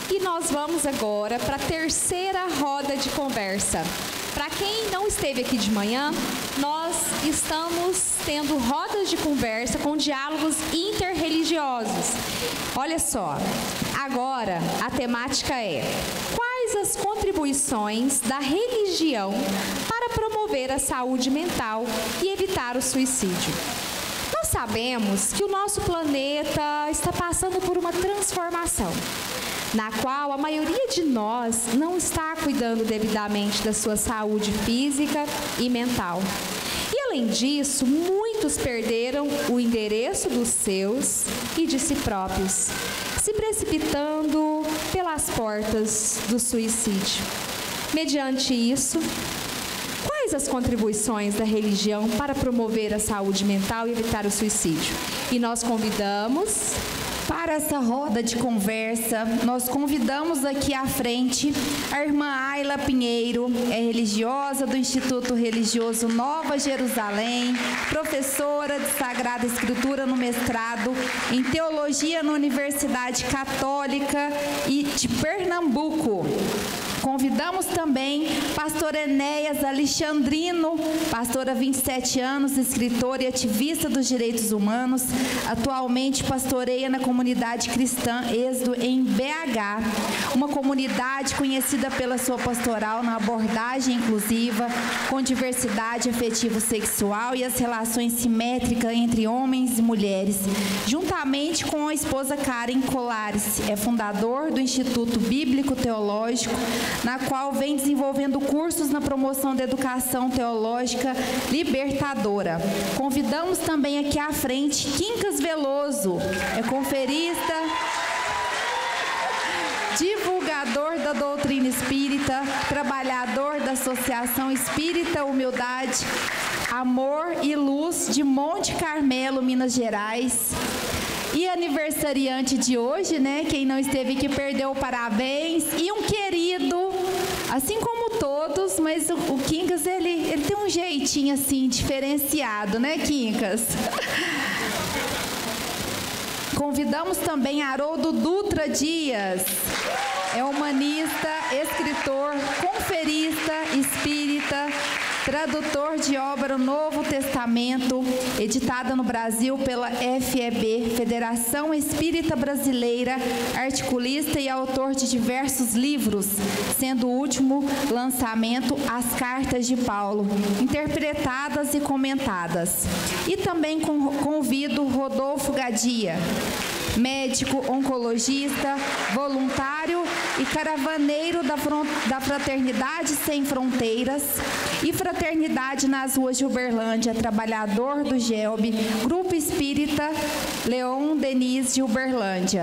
E nós vamos agora para a terceira roda de conversa. Para quem não esteve aqui de manhã, nós estamos tendo rodas de conversa com diálogos interreligiosos. Olha só, agora a temática é: quais as contribuições da religião para promover a saúde mental e evitar o suicídio? Nós sabemos que o nosso planeta está passando por uma transformação, na qual a maioria de nós não está cuidando devidamente da sua saúde física e mental. E além disso, muitos perderam o endereço dos seus e de si próprios, se precipitando pelas portas do suicídio. Mediante isso, quais as contribuições da religião para promover a saúde mental e evitar o suicídio? E nós convidamos... Para essa roda de conversa, nós convidamos aqui à frente a irmã Ayla Pinheiro, é religiosa do Instituto Religioso Nova Jerusalém, professora de Sagrada Escritura no mestrado em Teologia na Universidade Católica de Pernambuco. Convidamos também pastor Enéas Alexandrino, pastor há 27 anos, escritor e ativista dos direitos humanos, atualmente pastoreia na comunidade cristã Êxodo em BH, uma comunidade conhecida pela sua pastoral na abordagem inclusiva, com diversidade afetivo-sexual e as relações simétricas entre homens e mulheres, juntamente com a esposa Karen Colares. É fundador do Instituto Bíblico Teológico, na qual vem desenvolvendo cursos na promoção da educação teológica libertadora. Convidamos também aqui à frente Quincas Veloso, é conferista, divulgador da doutrina espírita, trabalhador da Associação Espírita Humildade, Amor e Luz de Monte Carmelo, Minas Gerais. E aniversariante de hoje, né? Quem não esteve aqui perdeu, parabéns. E um querido, assim como todos, mas o Quincas, ele tem um jeitinho assim, diferenciado, né, Quincas? Convidamos também Haroldo Dutra Dias, é humanista, escritor, conferista, espírita, tradutor de obra Novo Testamento, editada no Brasil pela FEB, Federação Espírita Brasileira, articulista e autor de diversos livros, sendo o último lançamento As Cartas de Paulo, interpretadas e comentadas. E também convido Rodolfo Gadia, médico, oncologista, voluntário e caravaneiro da Fraternidade Sem Fronteiras e Fraternidade nas Ruas de Uberlândia, trabalhador do GELB, Grupo Espírita Leon Denis de Uberlândia.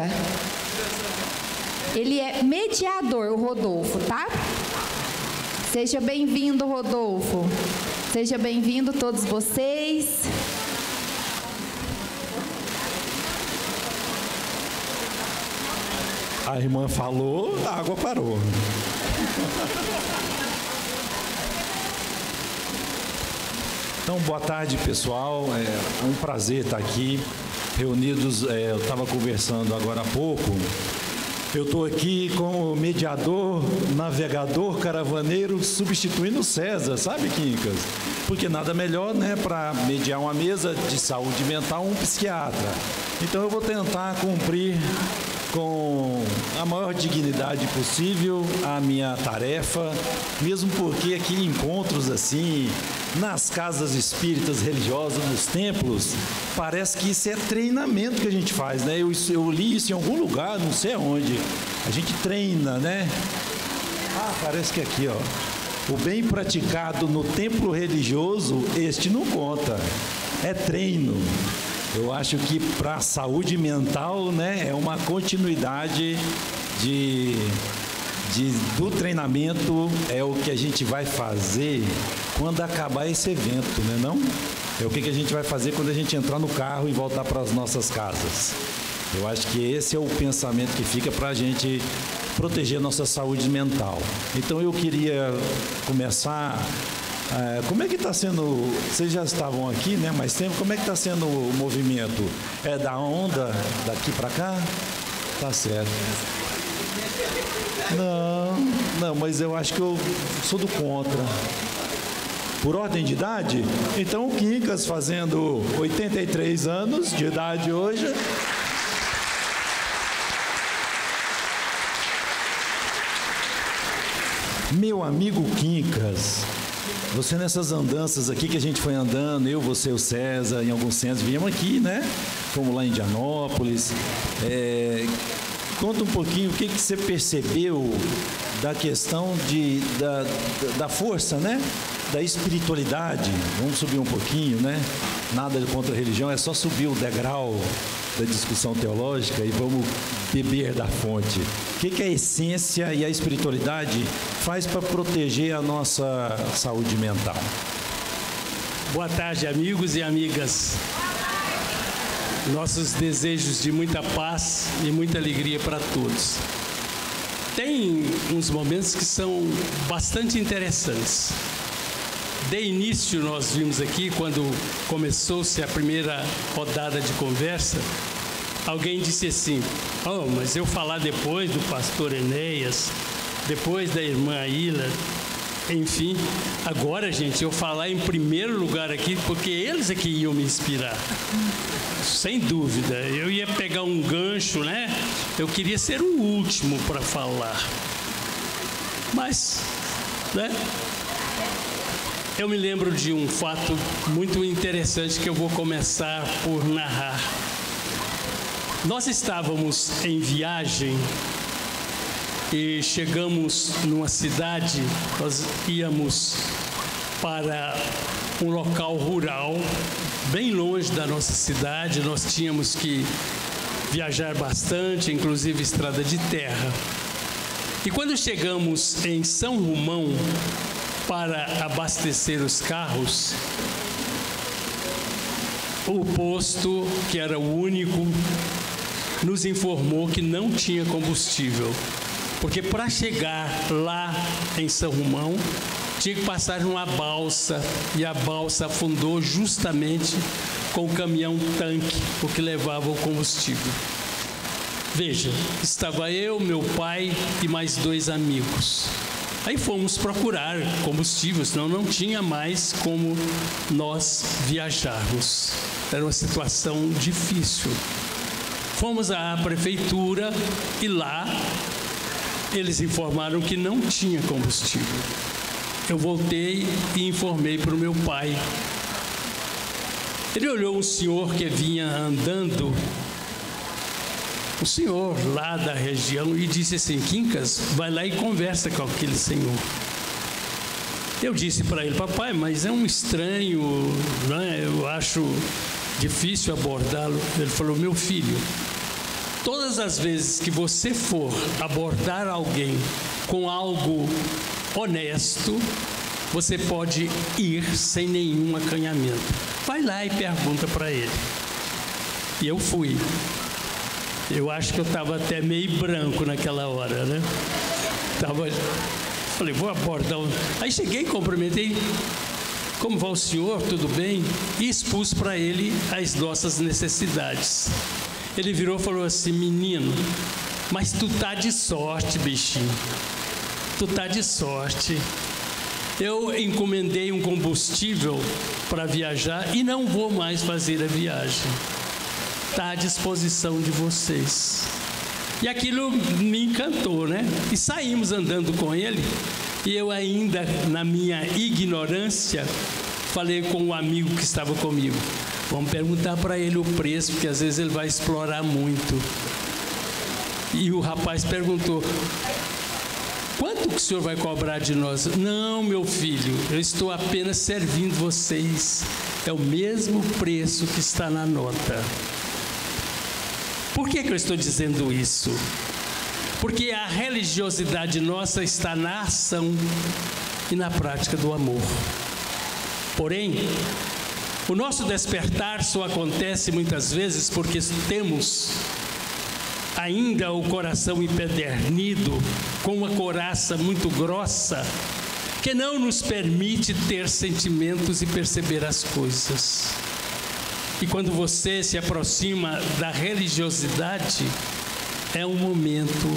Ele é mediador, o Rodolfo, tá? Seja bem-vindo, Rodolfo. Seja bem-vindo todos vocês. A irmã falou, a água parou. Então, boa tarde, pessoal. É um prazer estar aqui, reunidos. Eu estava conversando agora há pouco. Eu estou aqui como mediador, navegador, caravaneiro, substituindo o César, sabe, Quincas? Porque nada melhor, né, para mediar uma mesa de saúde mental, um psiquiatra. Então, eu vou tentar cumprir com a maior dignidade possível a minha tarefa, mesmo porque aqui encontros assim, nas casas espíritas religiosas, nos templos, parece que isso é treinamento que a gente faz, né? Eu li isso em algum lugar, não sei aonde. A gente treina, né? Parece que aqui, ó. O bem praticado no templo religioso, este não conta. É treino. Eu acho que para a saúde mental, né, é uma continuidade do treinamento, é o que a gente vai fazer quando acabar esse evento, né, não? É o que a gente vai fazer quando a gente entrar no carro e voltar para as nossas casas. Eu acho que esse é o pensamento que fica para a gente proteger a nossa saúde mental. Então eu queria começar... como é que está sendo, vocês já estavam aqui, né, mais tempo, como é que está sendo o movimento? É da onda daqui para cá? Tá certo. Não, mas eu acho que eu sou do contra. Por ordem de idade? Então o Quincas, fazendo 83 anos de idade hoje. Meu amigo Quincas, você nessas andanças aqui que a gente foi andando, eu, você, o César, em alguns centros, viemos aqui, né? Fomos lá em Indianópolis. Conta um pouquinho o que você percebeu da questão da força, né? Da espiritualidade. Vamos subir um pouquinho, né? Nada contra a religião, é só subir o degrau da discussão teológica e vamos beber da fonte. O que a essência e a espiritualidade faz para proteger a nossa saúde mental? Boa tarde, amigos e amigas. Nossos desejos de muita paz e muita alegria para todos. Tem uns momentos que são bastante interessantes. De início, nós vimos aqui, quando começou-se a primeira rodada de conversa, alguém disse assim: "Oh, mas eu falar depois do pastor Enéas, depois da irmã Aila, enfim, agora, gente, eu falar em primeiro lugar aqui, porque eles é que iam me inspirar." Sem dúvida, eu ia pegar um gancho, né? Eu queria ser o último para falar. Mas, né? Eu me lembro de um fato muito interessante que eu vou começar por narrar. Nós estávamos em viagem e chegamos numa cidade, nós íamos para um local rural, bem longe da nossa cidade, nós tínhamos que viajar bastante, inclusive estrada de terra. E quando chegamos em São Romão para abastecer os carros, o posto, que era o único, nos informou que não tinha combustível, porque para chegar lá em São Romão, tinha que passar numa balsa, e a balsa afundou justamente com o caminhão-tanque, o que levava o combustível. Veja, estava eu, meu pai e mais 2 amigos. Aí fomos procurar combustível, senão não tinha mais como nós viajarmos. Era uma situação difícil. Fomos à prefeitura e lá eles informaram que não tinha combustível. Eu voltei e informei para o meu pai. Ele olhou um senhor que vinha andando, um senhor lá da região, e disse assim: "Quincas, vai lá e conversa com aquele senhor." Eu disse para ele: "Papai, mas é um estranho, né? Eu acho difícil abordá-lo." Ele falou: "Meu filho, todas as vezes que você for abordar alguém com algo honesto, você pode ir sem nenhum acanhamento. Vai lá e pergunta para ele." E eu fui. Eu acho que eu estava até meio branco naquela hora, né? Falei, vou abordar. Aí cheguei, cumprimentei: "Como vai o senhor? Tudo bem?" E expus para ele as nossas necessidades. Ele virou e falou assim: "Menino, mas tu tá de sorte, bichinho. Tu tá de sorte. Eu encomendei um combustível para viajar e não vou mais fazer a viagem. Está à disposição de vocês." E aquilo me encantou, né? E saímos andando com ele. E eu ainda, na minha ignorância, falei com um amigo que estava comigo: "Vamos perguntar para ele o preço, porque às vezes ele vai explorar muito." E o rapaz perguntou: "Quanto que o senhor vai cobrar de nós?" "Não, meu filho, eu estou apenas servindo vocês. É o mesmo preço que está na nota." Por que eu estou dizendo isso? Porque a religiosidade nossa está na ação e na prática do amor. Porém, o nosso despertar só acontece muitas vezes porque temos ainda o coração empedernido, com uma couraça muito grossa, que não nos permite ter sentimentos e perceber as coisas. E quando você se aproxima da religiosidade, é um momento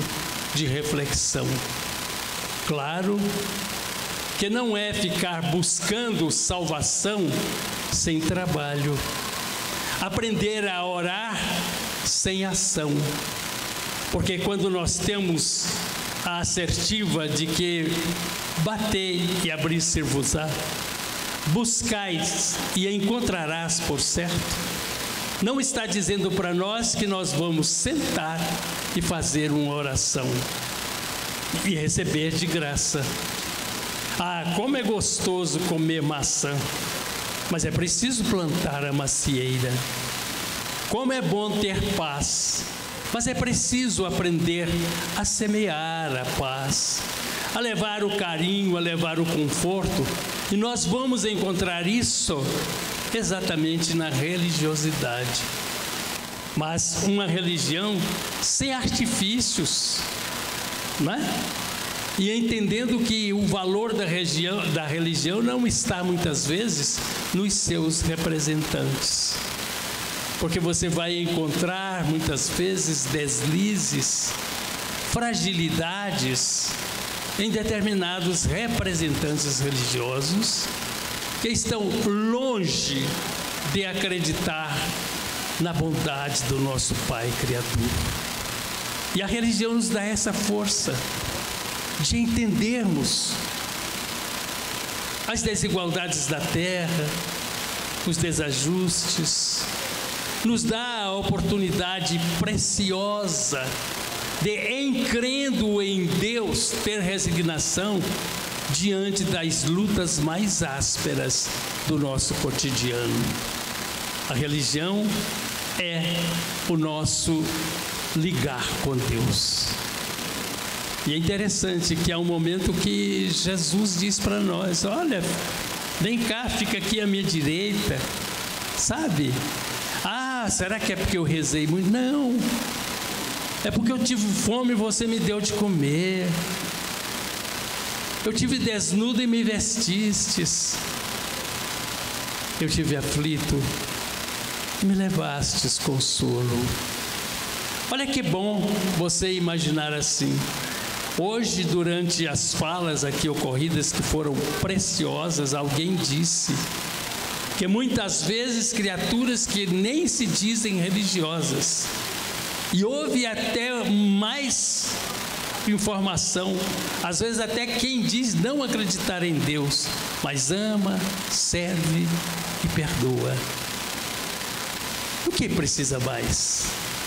de reflexão. Claro que não é ficar buscando salvação sem trabalho. Aprender a orar sem ação. Porque quando nós temos a assertiva de que batei e abrir-se-vos-á, buscais e encontrarás por certo, não está dizendo para nós que nós vamos sentar e fazer uma oração e receber de graça. Ah, como é gostoso comer maçã, mas é preciso plantar a macieira. Como é bom ter paz, mas é preciso aprender a semear a paz, a levar o carinho, a levar o conforto. E nós vamos encontrar isso exatamente na religiosidade. Mas uma religião sem artifícios, não é? E entendendo que o valor da religião não está muitas vezes nos seus representantes. Porque você vai encontrar muitas vezes deslizes, fragilidades em determinados representantes religiosos que estão longe de acreditar na bondade do nosso Pai Criador. E a religião nos dá essa força de entendermos as desigualdades da terra, os desajustes, nos dá a oportunidade preciosa de, em crendo em Deus, ter resignação diante das lutas mais ásperas do nosso cotidiano. A religião é o nosso ligar com Deus. E é interessante que há um momento que Jesus diz para nós: olha, vem cá, fica aqui à minha direita, sabe? Ah, será que é porque eu rezei muito? Não, é porque eu tive fome e você me deu de comer. Eu tive desnudo e me vestistes. Eu tive aflito e me levastes consolo. Olha que bom você imaginar assim. Hoje, durante as falas aqui ocorridas, que foram preciosas, alguém disse que muitas vezes criaturas que nem se dizem religiosas, e houve até mais informação, às vezes até quem diz não acreditar em Deus, mas ama, serve e perdoa. O que precisa mais?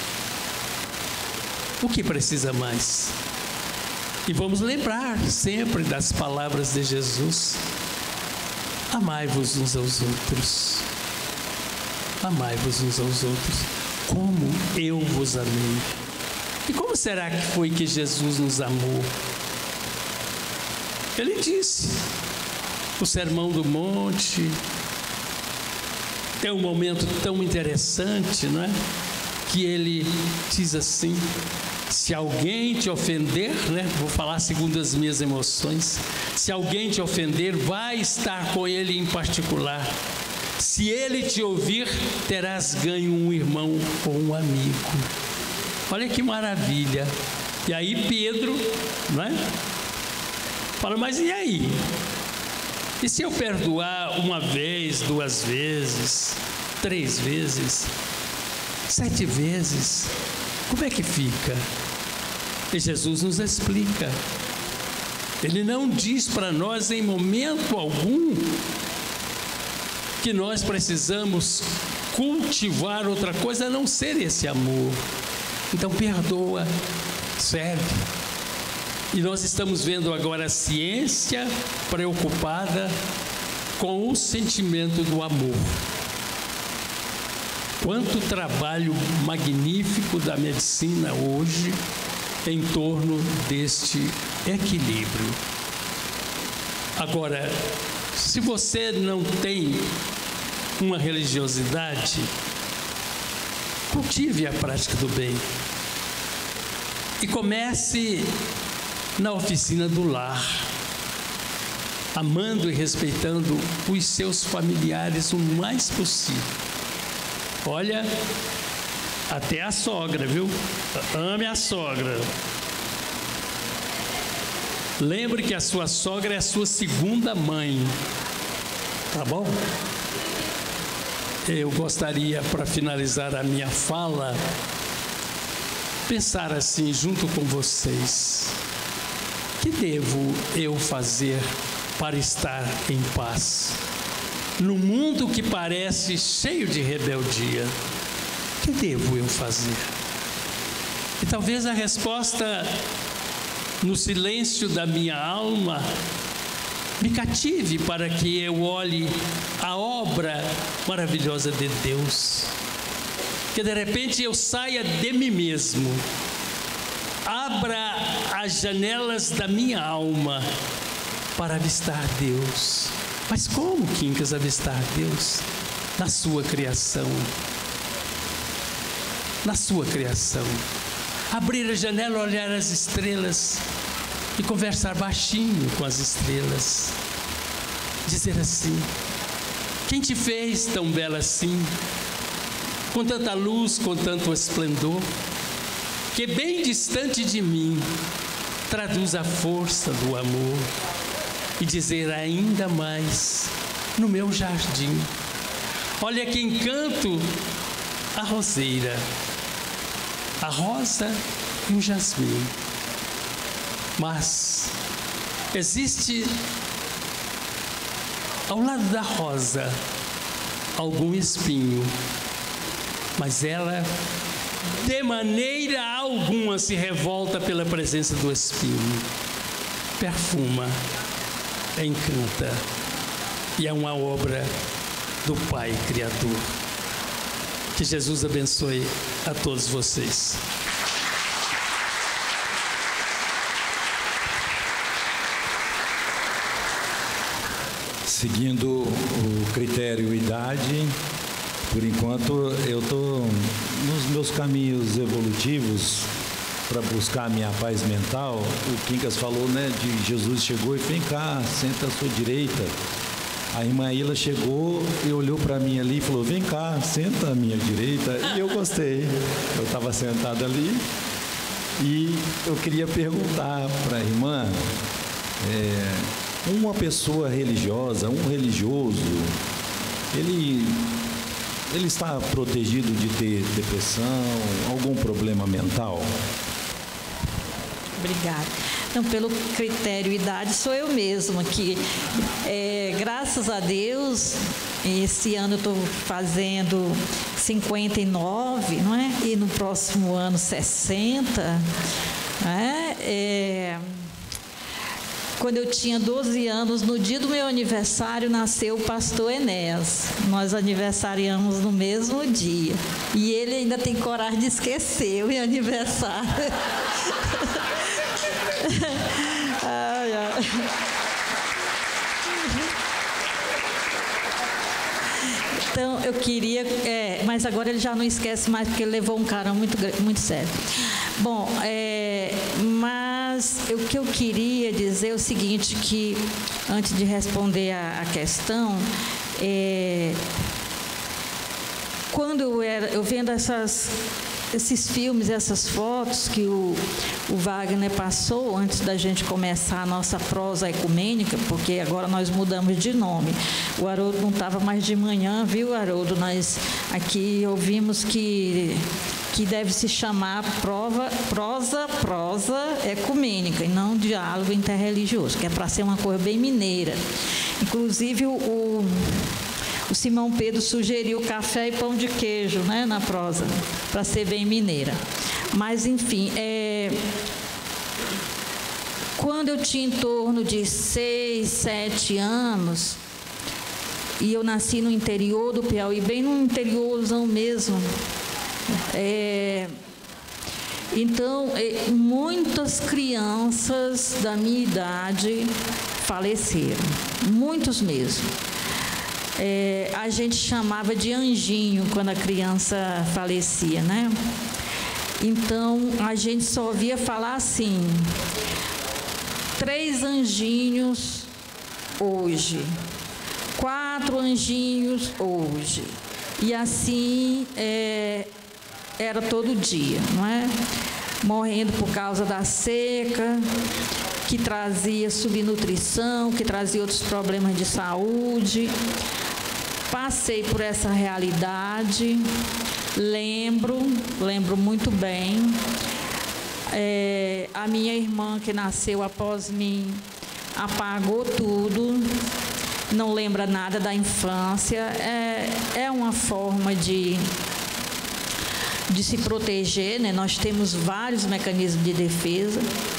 O que precisa mais? E vamos lembrar sempre das palavras de Jesus: amai-vos uns aos outros. Amai-vos uns aos outros, como eu vos amei. E como será que foi que Jesus nos amou? Ele disse, o Sermão do Monte, tem um momento tão interessante, não é? Que ele diz assim: se alguém te ofender, né? Vou falar segundo as minhas emoções. Se alguém te ofender, vai estar com ele em particular. Se ele te ouvir, terás ganho um irmão ou um amigo. Olha que maravilha. E aí Pedro, não é? Fala, mas e aí? E se eu perdoar uma vez, 2 vezes, 3 vezes, 7 vezes? Como é que fica? E Jesus nos explica. Ele não diz para nós em momento algum que nós precisamos cultivar outra coisa a não ser esse amor. Então perdoa, serve. E nós estamos vendo agora a ciência preocupada com o sentimento do amor. Quanto trabalho magnífico da medicina hoje em torno deste equilíbrio. Agora, se você não tem uma religiosidade, cultive a prática do bem e comece na oficina do lar, amando e respeitando os seus familiares o mais possível. Olha, até a sogra, viu? Ame a sogra. lembre que a sua sogra é a sua segunda mãe. Tá bom? Eu gostaria, para finalizar a minha fala, pensar assim junto com vocês. O que devo eu fazer para estar em paz? No mundo que parece cheio de rebeldia, o que devo eu fazer? E talvez a resposta, no silêncio da minha alma, me cative para que eu olhe a obra maravilhosa de Deus. Que de repente eu saia de mim mesmo, abra as janelas da minha alma para avistar Deus. Mas como, Quincas, avistar Deus? Na sua criação. Na sua criação. Abrir a janela, olhar as estrelas e conversar baixinho com as estrelas. Dizer assim: quem te fez tão bela assim? Com tanta luz, com tanto esplendor, que bem distante de mim traduz a força do amor. E dizer ainda mais, no meu jardim, olha que encanto a roseira, a rosa e o jasmim. Mas existe ao lado da rosa algum espinho, mas ela de maneira alguma se revolta pela presença do espinho. Perfuma, encanta, e é uma obra do Pai Criador. Que Jesus abençoe a todos vocês. Seguindo o critério idade, por enquanto eu estou nos meus caminhos evolutivos para buscar a minha paz mental. O Quincas falou, né, de Jesus chegou e vem cá, senta à sua direita. A irmã Ilha chegou e olhou para mim ali e falou, vem cá, senta à minha direita. E eu gostei. Eu estava sentado ali e eu queria perguntar para a irmã, uma pessoa religiosa, um religioso, ele está protegido de ter depressão, algum problema mental? Obrigada. Então, pelo critério idade, sou eu mesma que, graças a Deus, esse ano eu estou fazendo 59, não é? E no próximo ano 60, quando eu tinha 12 anos, no dia do meu aniversário, nasceu o pastor Enéas. Nós aniversariamos no mesmo dia. E ele ainda tem coragem de esquecer o meu aniversário. Ai, ai. Então, eu queria... mas agora ele já não esquece mais, porque ele levou um carão muito sério. Bom, mas o que eu queria dizer é o seguinte, que antes de responder a questão, quando eu vendo esses filmes, essas fotos que o Wagner passou antes da gente começar a nossa prosa ecumênica, porque agora nós mudamos de nome. O Haroldo não estava mais de manhã, viu, Haroldo? Nós aqui ouvimos que deve se chamar prosa ecumênica e não diálogo interreligioso, que é para ser uma coisa bem mineira. Inclusive, o Simão Pedro sugeriu café e pão de queijo, né, na prosa, para ser bem mineira. Mas, enfim, quando eu tinha em torno de 6, 7 anos, e eu nasci no interior do Piauí, bem no interiorzão mesmo, então, muitas crianças da minha idade faleceram, muitos mesmo. A gente chamava de anjinho quando a criança falecia, né? Então, a gente só ouvia falar assim, 3 anjinhos hoje, 4 anjinhos hoje. E assim, era todo dia, não é? morrendo por causa da seca, que trazia subnutrição, que trazia outros problemas de saúde. Passei por essa realidade, lembro muito bem. A minha irmã, que nasceu após mim, apagou tudo, não lembra nada da infância. É uma forma de se proteger, né? Nós temos vários mecanismos de defesa.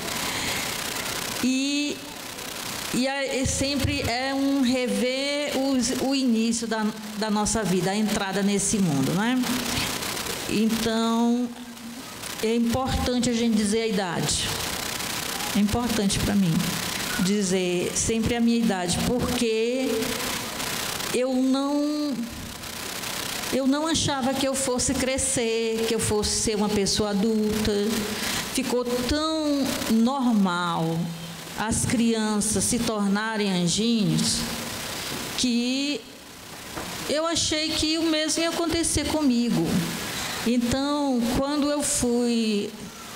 E sempre é um rever o início da nossa vida, a entrada nesse mundo, né? Então, é importante a gente dizer a idade. É importante para mim dizer sempre a minha idade, porque eu não achava que eu fosse crescer, que eu fosse ser uma pessoa adulta. Ficou tão normal as crianças se tornarem anjinhos que eu achei que o mesmo ia acontecer comigo. Então, quando eu fui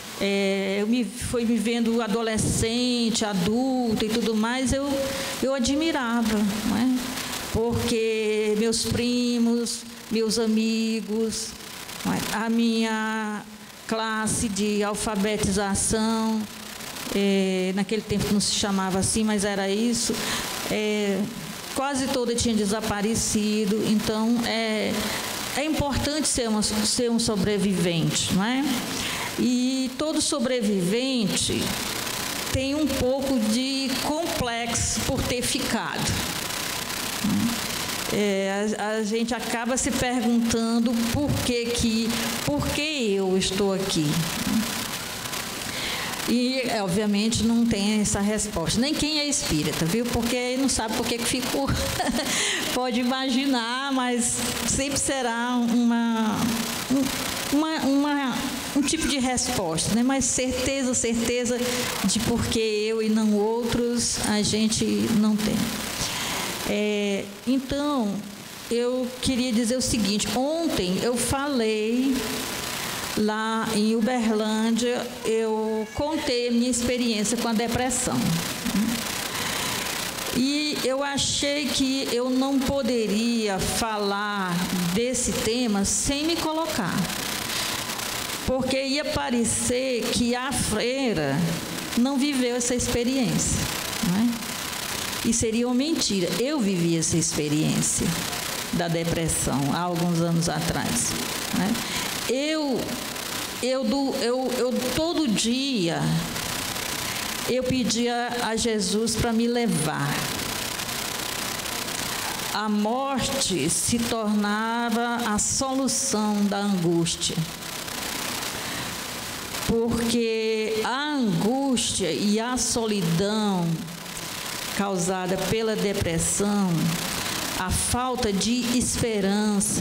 me vendo adolescente, adulta e tudo mais, eu admirava, não é? Porque meus primos, meus amigos, a minha classe de alfabetização, naquele tempo não se chamava assim, mas era isso, quase toda tinha desaparecido. Então, é importante ser um sobrevivente, não é? E todo sobrevivente tem um pouco de complexo por ter ficado. A gente acaba se perguntando por que eu estou aqui. E, obviamente, não tem essa resposta. Nem quem é espírita, viu? Porque não sabe por que ficou. Pode imaginar, mas sempre será um tipo de resposta, né? Mas certeza de por que eu e não outros, a gente não tem. Então, eu queria dizer o seguinte: ontem eu falei lá em Uberlândia, eu contei a minha experiência com a depressão. E eu achei que eu não poderia falar desse tema sem me colocar, porque ia parecer que a freira não viveu essa experiência, não é? E seria uma mentira. Eu vivi essa experiência da depressão há alguns anos atrás, né? Eu todo dia eu pedia a Jesus para me levar. A morte se tornava a solução da angústia, porque a angústia e a solidão causada pela depressão, a falta de esperança,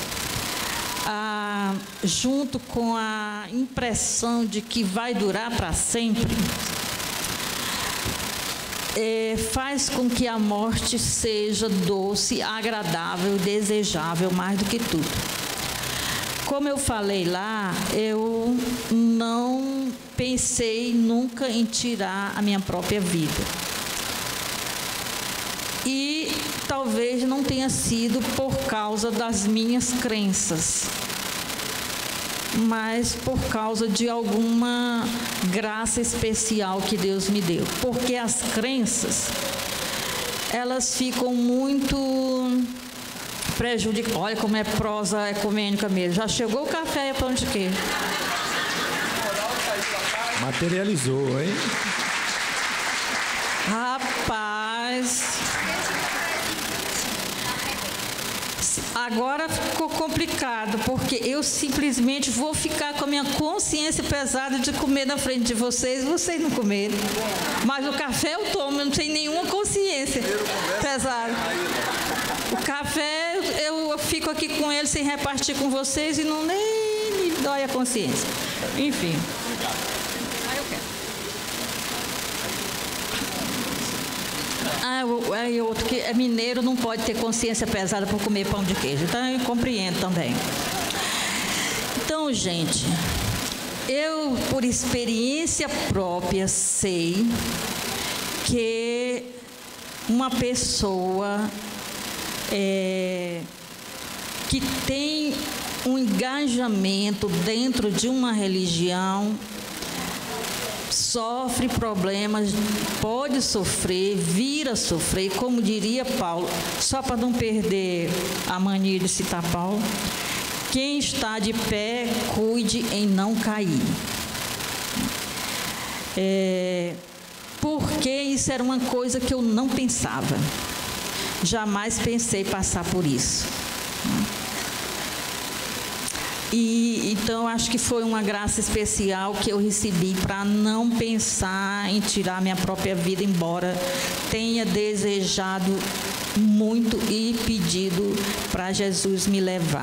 junto com a impressão de que vai durar para sempre, faz com que a morte seja doce, agradável e desejável mais do que tudo. Como eu falei lá, eu não pensei nunca em tirar a minha própria vida. E talvez não tenha sido por causa das minhas crenças, mas por causa de alguma graça especial que Deus me deu. Porque as crenças, elas ficam muito prejudicadas. Olha como é prosa ecumênica mesmo. Já chegou o café e pão de queijo. Materializou, hein? Rapaz... Agora ficou complicado, porque eu simplesmente vou ficar com a minha consciência pesada de comer na frente de vocês não comerem. Mas o café eu tomo, eu não tenho nenhuma consciência pesada. O café eu fico aqui com ele sem repartir com vocês e não nem me dói a consciência. Enfim. Outro que é mineiro não pode ter consciência pesada por comer pão de queijo. Então eu compreendo também. Então, gente, eu, por experiência própria, sei que uma pessoa que tem um engajamento dentro de uma religião sofre problemas, pode sofrer, vir a sofrer, como diria Paulo, só para não perder a mania de citar Paulo, quem está de pé, cuide em não cair. Porque isso era uma coisa que eu não pensava. Jamais pensei passar por isso. E então acho que foi uma graça especial que eu recebi para não pensar em tirar minha própria vida, embora tenha desejado muito e pedido para Jesus me levar.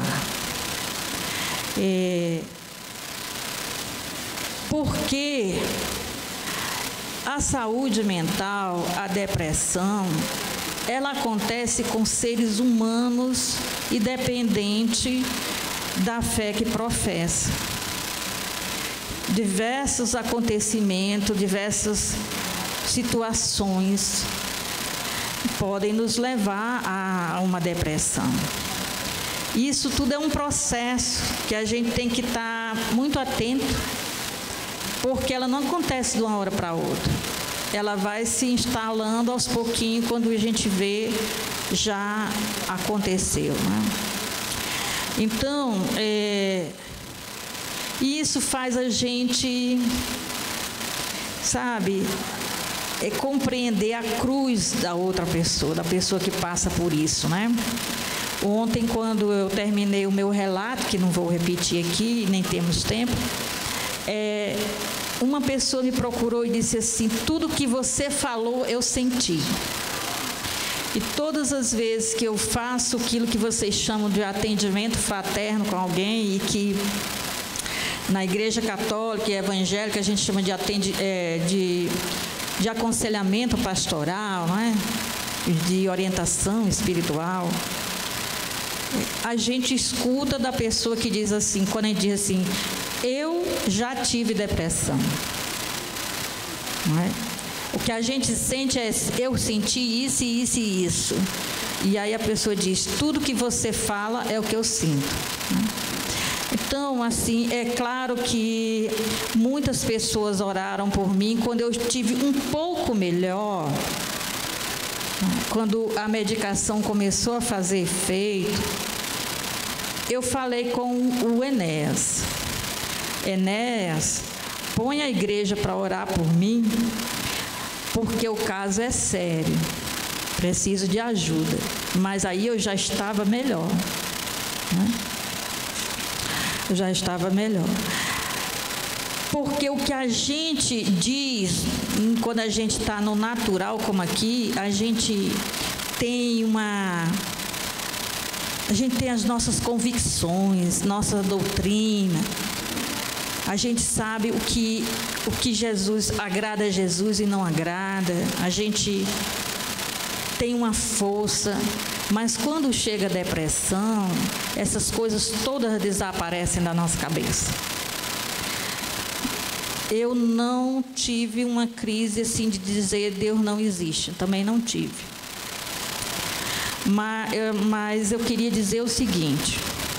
Porque a saúde mental, a depressão, ela acontece com seres humanos independente da fé que professa. Diversos acontecimentos, diversas situações podem nos levar a uma depressão. Isso tudo é um processo que a gente tem que estar muito atento, porque ela não acontece de uma hora para outra. Ela vai se instalando aos pouquinhos, quando a gente vê, já aconteceu, né? Então, isso faz a gente, sabe, compreender a cruz da outra pessoa, da pessoa que passa por isso, né? Ontem, quando eu terminei o meu relato, que não vou repetir aqui, nem temos tempo, uma pessoa me procurou e disse assim: tudo que você falou eu senti. E todas as vezes que eu faço aquilo que vocês chamam de atendimento fraterno com alguém, e que na igreja católica e evangélica a gente chama de aconselhamento pastoral, não é? De orientação espiritual, a gente escuta da pessoa que diz assim, quando a gente diz assim: eu já tive depressão, não é? O que a gente sente é: eu senti isso, isso e isso. E aí a pessoa diz: tudo que você fala é o que eu sinto. Então, assim, é claro que muitas pessoas oraram por mim quando eu estive um pouco melhor, quando a medicação começou a fazer efeito. Eu falei com o Enéas: Enéas, põe a igreja para orar por mim, porque o caso é sério, preciso de ajuda. Mas aí eu já estava melhor, né? Eu já estava melhor. Porque o que a gente diz, quando a gente está no natural, como aqui, a gente tem as nossas convicções, nossa doutrina. A gente sabe o que Jesus agrada a Jesus e não agrada. A gente tem uma força, mas quando chega a depressão, essas coisas todas desaparecem da nossa cabeça. Eu não tive uma crise assim de dizer Deus não existe, também não tive. Mas eu queria dizer o seguinte: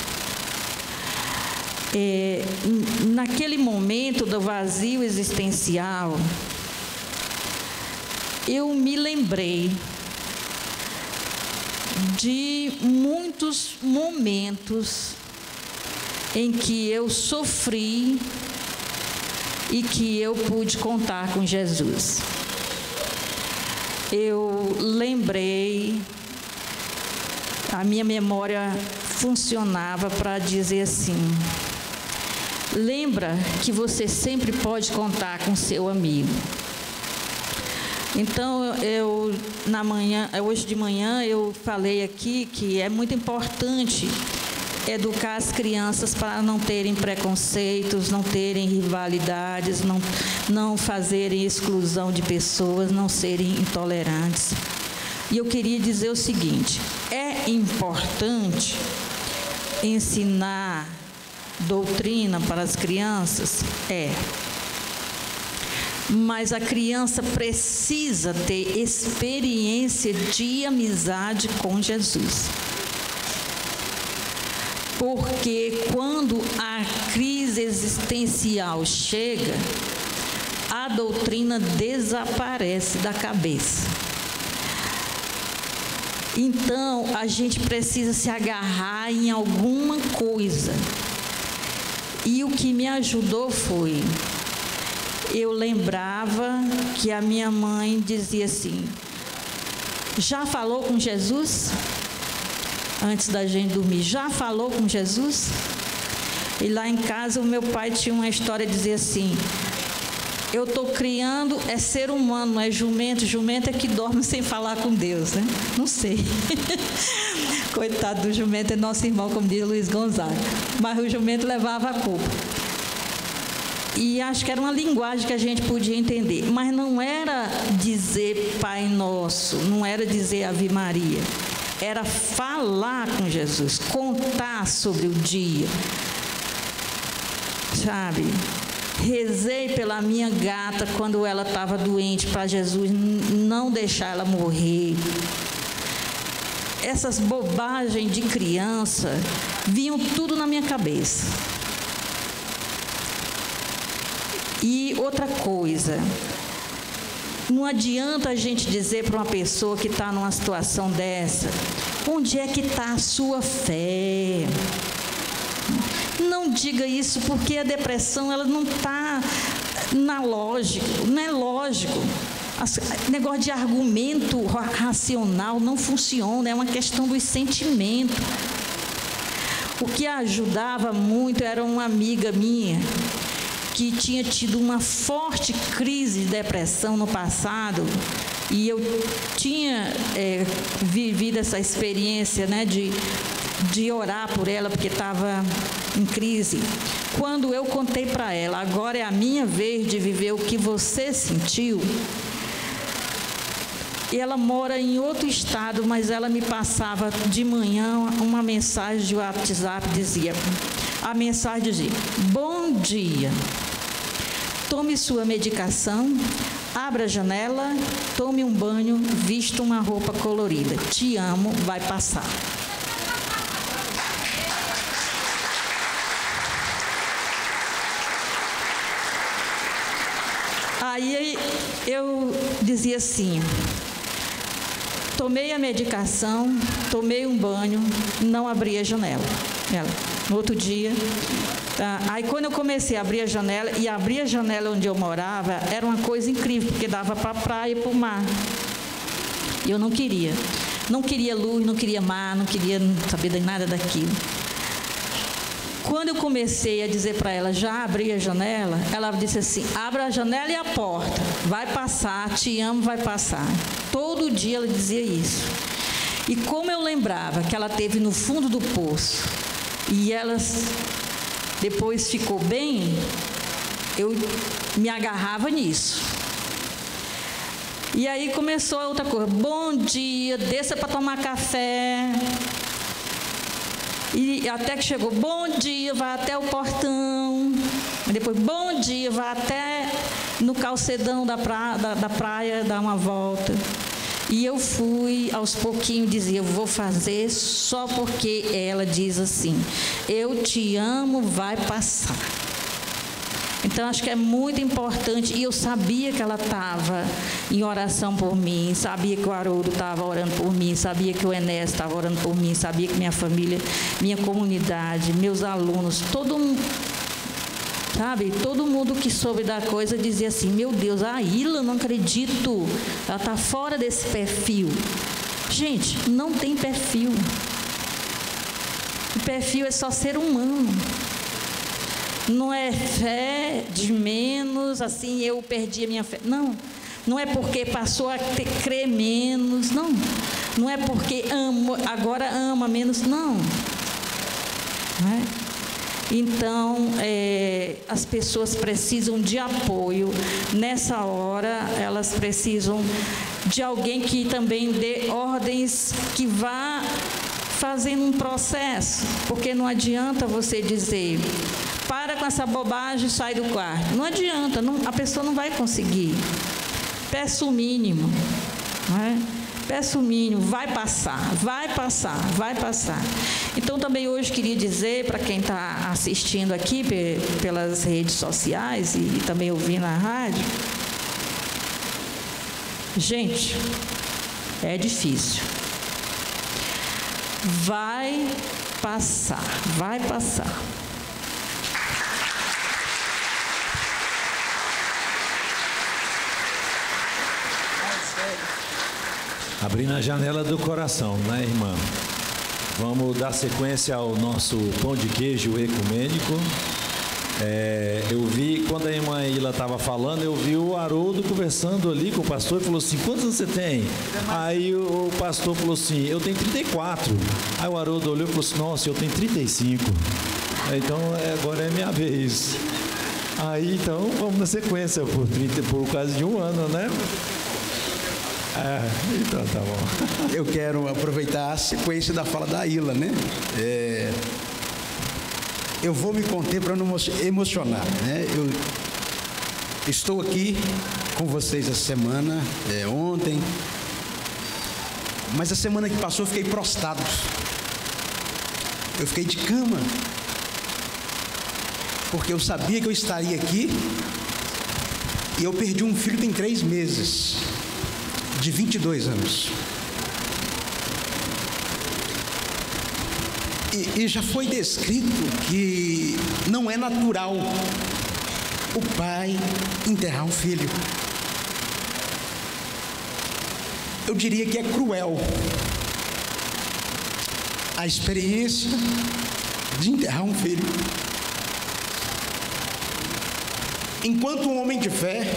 naquele momento do vazio existencial, eu me lembrei de muitos momentos em que eu sofri e que eu pude contar com Jesus. Eu lembrei, a minha memória funcionava para dizer assim: lembra que você sempre pode contar com seu amigo. Então, hoje de manhã, eu falei aqui que é muito importante educar as crianças para não terem preconceitos, não terem rivalidades, não fazerem exclusão de pessoas, não serem intolerantes. E eu queria dizer o seguinte: é importante ensinar doutrina para as crianças? É. Mas a criança precisa ter experiência de amizade com Jesus. Porque quando a crise existencial chega, a doutrina desaparece da cabeça. Então, a gente precisa se agarrar em alguma coisa. E o que me ajudou foi, eu lembrava que a minha mãe dizia assim: já falou com Jesus? Antes da gente dormir, já falou com Jesus? E lá em casa o meu pai tinha uma história, dizia assim: eu estou criando, é ser humano, não é jumento. Jumento é que dorme sem falar com Deus, né? Não sei. Coitado do jumento, é nosso irmão, como diz Luiz Gonzaga. Mas o jumento levava a culpa. E acho que era uma linguagem que a gente podia entender. Mas não era dizer Pai Nosso, não era dizer Ave Maria. Era falar com Jesus, contar sobre o dia. Sabe? Rezei pela minha gata quando ela estava doente, para Jesus não deixar ela morrer. Essas bobagens de criança vinham tudo na minha cabeça. E outra coisa, não adianta a gente dizer para uma pessoa que está numa situação dessa: onde é que está a sua fé? Não diga isso, porque a depressão, ela não está na lógica, não é lógico. Negócio de argumento racional não funciona, é uma questão dos sentimentos. O que ajudava muito era uma amiga minha que tinha tido uma forte crise de depressão no passado, e eu tinha vivido essa experiência, né, de orar por ela, porque estava em crise. Quando eu contei para ela: agora é a minha vez de viver o que você sentiu. E ela mora em outro estado, mas ela me passava de manhã uma mensagem de WhatsApp, a mensagem dizia: bom dia, tome sua medicação, abra a janela, tome um banho, vista uma roupa colorida, te amo, vai passar. Aí eu dizia assim: tomei a medicação, tomei um banho, não abri a janela. No outro dia, aí quando eu comecei a abrir a janela, e abrir a janela onde eu morava, era uma coisa incrível, porque dava para a praia e para o mar. E eu não queria luz, não queria mar, não queria saber de nada daquilo. Quando eu comecei a dizer para ela: já abri a janela, ela disse assim: abra a janela e a porta, vai passar, te amo, vai passar. Todo dia ela dizia isso. E como eu lembrava que ela teve no fundo do poço e ela depois ficou bem, eu me agarrava nisso. E aí começou a outra coisa: bom dia, desça para tomar café. E até que chegou: bom dia, vai até o portão. Depois: bom dia, vai até no calçadão da praia, dar uma volta. E eu fui, aos pouquinhos, dizia: eu vou fazer só porque ela diz assim: eu te amo, vai passar. Então, acho que é muito importante. E eu sabia que ela estava em oração por mim, sabia que o Haroldo estava orando por mim, sabia que o Enéas estava orando por mim, sabia que minha família, minha comunidade, meus alunos, todo mundo, sabe? Todo mundo que soube da coisa dizia assim: meu Deus, a Ilha, não acredito, ela está fora desse perfil. Gente, não tem perfil. O perfil é só ser humano. Não é fé de menos, assim, eu perdi a minha fé. Não, não é porque passou a crer menos, não. Não é porque agora ama menos, não. Não é? Então, as pessoas precisam de apoio. Nessa hora, elas precisam de alguém que também dê ordens, que vá fazendo um processo, porque não adianta você dizer, para com essa bobagem e sai do quarto. Não adianta, a pessoa não vai conseguir. Peça o mínimo, não é? Peça o mínimo, vai passar, vai passar, vai passar. Então, também hoje queria dizer para quem está assistindo aqui pelas redes sociais e também ouvindo na rádio, gente, é difícil. Vai passar, vai passar. Abrindo a janela do coração, né, irmã? Vamos dar sequência ao nosso pão de queijo ecumênico. Eu vi, quando a irmã Ilha estava falando, eu vi o Haroldo conversando ali com o pastor e falou assim, quantos anos você tem? Aí o pastor falou assim, eu tenho 34. Aí o Haroldo olhou e falou assim, nossa, eu tenho 35. Então agora é minha vez. Aí então vamos na sequência, por causa de um ano, né? Então tá bom. Eu quero aproveitar a sequência da fala da Ilha, né? Eu vou me conter para não emocionar, né? Eu estou aqui com vocês essa semana, ontem, mas a semana que passou eu fiquei prostrado. Eu fiquei de cama, porque eu sabia que eu estaria aqui e eu perdi um filho tem 3 meses. De 22 anos. E já foi descrito que não é natural o pai enterrar um filho. Eu diria que é cruel a experiência de enterrar um filho. Enquanto um homem de fé,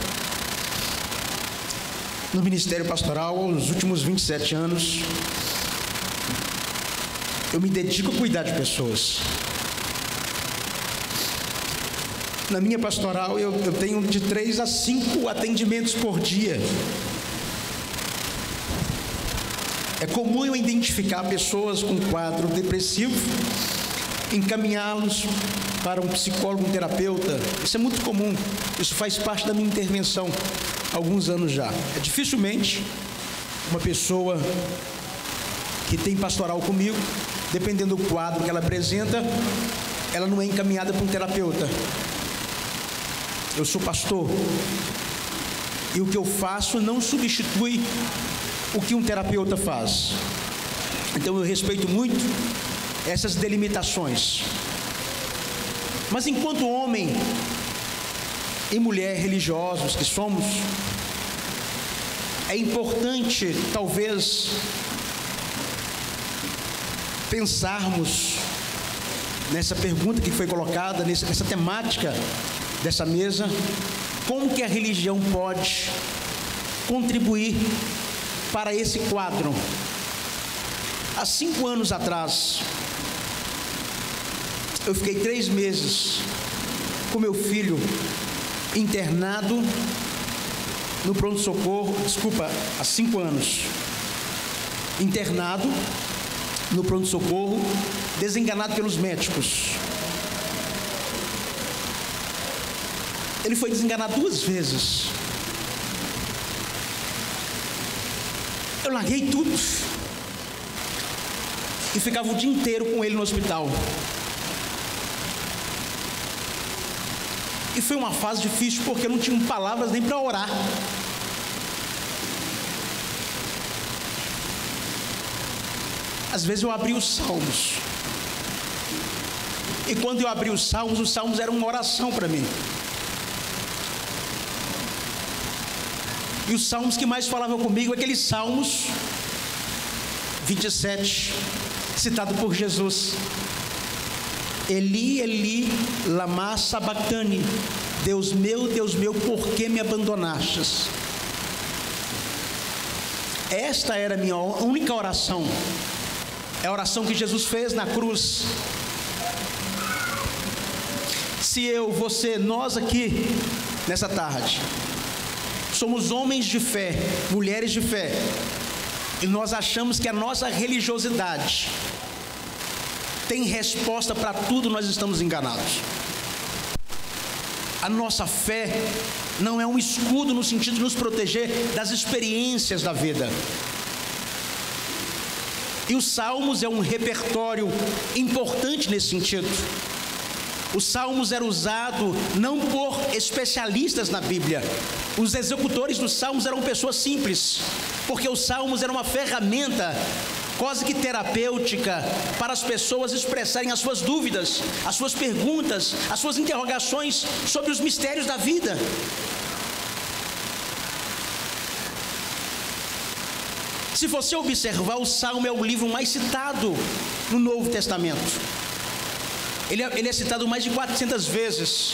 no ministério pastoral, nos últimos 27 anos, eu me dedico a cuidar de pessoas. Na minha pastoral, eu tenho de 3 a 5 atendimentos por dia. É comum eu identificar pessoas com quadro depressivo, encaminhá-los para um psicólogo, um terapeuta. Isso é muito comum, isso faz parte da minha intervenção há alguns anos já. Dificilmente uma pessoa que tem pastoral comigo, dependendo do quadro que ela apresenta, ela não é encaminhada para um terapeuta. Eu sou pastor e o que eu faço não substitui o que um terapeuta faz. Então eu respeito muito essas delimitações. Mas enquanto homem e mulher religiosos que somos, é importante talvez pensarmos nessa pergunta que foi colocada, nessa temática dessa mesa, como que a religião pode contribuir para esse quadro. Há 5 anos atrás, eu fiquei 3 meses com meu filho internado no pronto-socorro, há 5 anos, internado no pronto-socorro, desenganado pelos médicos. Ele foi desenganado 2 vezes. Eu larguei tudo e ficava o dia inteiro com ele no hospital. E foi uma fase difícil porque eu não tinha palavras nem para orar. Às vezes eu abri os salmos. E quando eu abri os salmos eram uma oração para mim. E os salmos que mais falavam comigo, aqueles salmos 27, citado por Jesus. Eli, Eli, lama sabachthani. Deus meu, por que me abandonastes? Esta era a minha única oração. É a oração que Jesus fez na cruz. Se eu, você, nós aqui, nessa tarde, somos homens de fé, mulheres de fé, e nós achamos que a nossa religiosidade tem resposta para tudo, nós estamos enganados. A nossa fé não é um escudo no sentido de nos proteger das experiências da vida. E os Salmos é um repertório importante nesse sentido. Os Salmos eram usados não por especialistas na Bíblia. Os executores dos Salmos eram pessoas simples, porque os Salmos eram uma ferramenta quase que terapêutica para as pessoas expressarem as suas dúvidas, as suas perguntas, as suas interrogações sobre os mistérios da vida. Se você observar, o Salmo é o livro mais citado no Novo Testamento. Ele é citado mais de 400 vezes.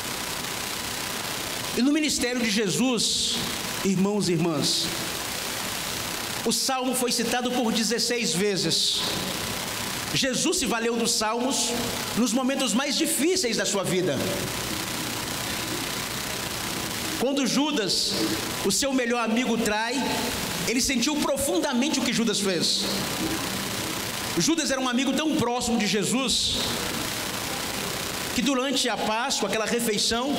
E no ministério de Jesus, irmãos e irmãs, o Salmo foi citado por 16 vezes. Jesus se valeu dos Salmos nos momentos mais difíceis da sua vida. Quando Judas, o seu melhor amigo, trai, ele sentiu profundamente o que Judas fez. Judas era um amigo tão próximo de Jesus, que durante a Páscoa, aquela refeição,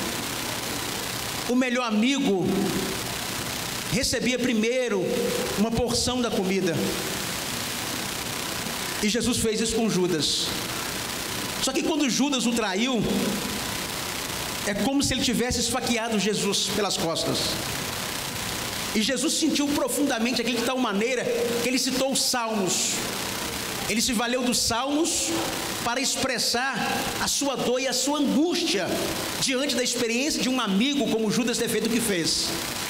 o melhor amigo recebia primeiro uma porção da comida. E Jesus fez isso com Judas. Só que quando Judas o traiu, é como se ele tivesse esfaqueado Jesus pelas costas. E Jesus sentiu profundamente aquilo de tal maneira que ele citou os Salmos. Ele se valeu dos Salmos para expressar a sua dor e a sua angústia diante da experiência de um amigo como Judas ter feito o que fez.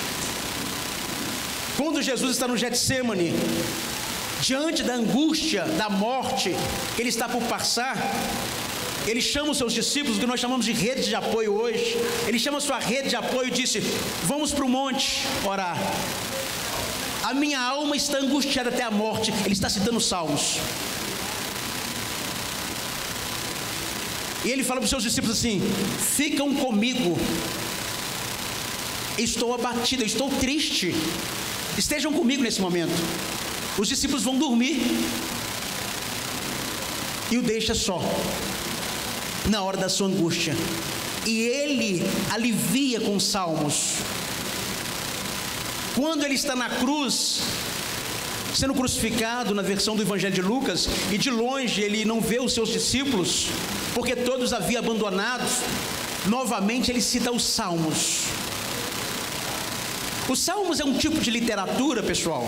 Quando Jesus está no Getsêmani, diante da angústia, da morte que ele está por passar, ele chama os seus discípulos, que nós chamamos de rede de apoio hoje. Ele chama a sua rede de apoio e disse: vamos para o monte orar. A minha alma está angustiada até a morte. Ele está citando os Salmos. E ele fala para os seus discípulos assim: ficam comigo. Estou abatido, estou triste. Estejam comigo nesse momento. Os discípulos vão dormir e o deixa só na hora da sua angústia. E ele alivia com os Salmos. Quando ele está na cruz, sendo crucificado, na versão do Evangelho de Lucas, e de longe ele não vê os seus discípulos, porque todos haviam abandonado, novamente ele cita os Salmos. Os Salmos é um tipo de literatura, pessoal,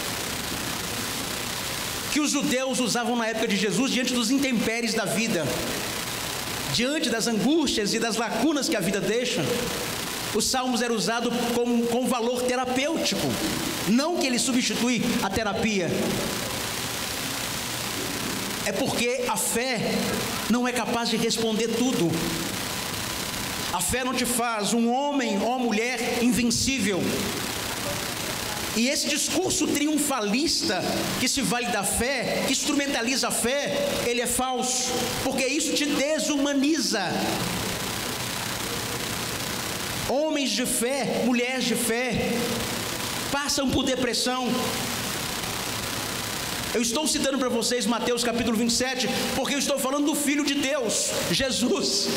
que os judeus usavam na época de Jesus diante dos intempéries da vida, diante das angústias e das lacunas que a vida deixa. Os Salmos eram usados com valor terapêutico, não que ele substitui a terapia. É porque a fé não é capaz de responder tudo. A fé não te faz um homem ou uma mulher invencível. E esse discurso triunfalista que se vale da fé, que instrumentaliza a fé, ele é falso, porque isso te desumaniza. Homens de fé, mulheres de fé, passam por depressão. Eu estou citando para vocês Mateus capítulo 27, porque eu estou falando do Filho de Deus, Jesus.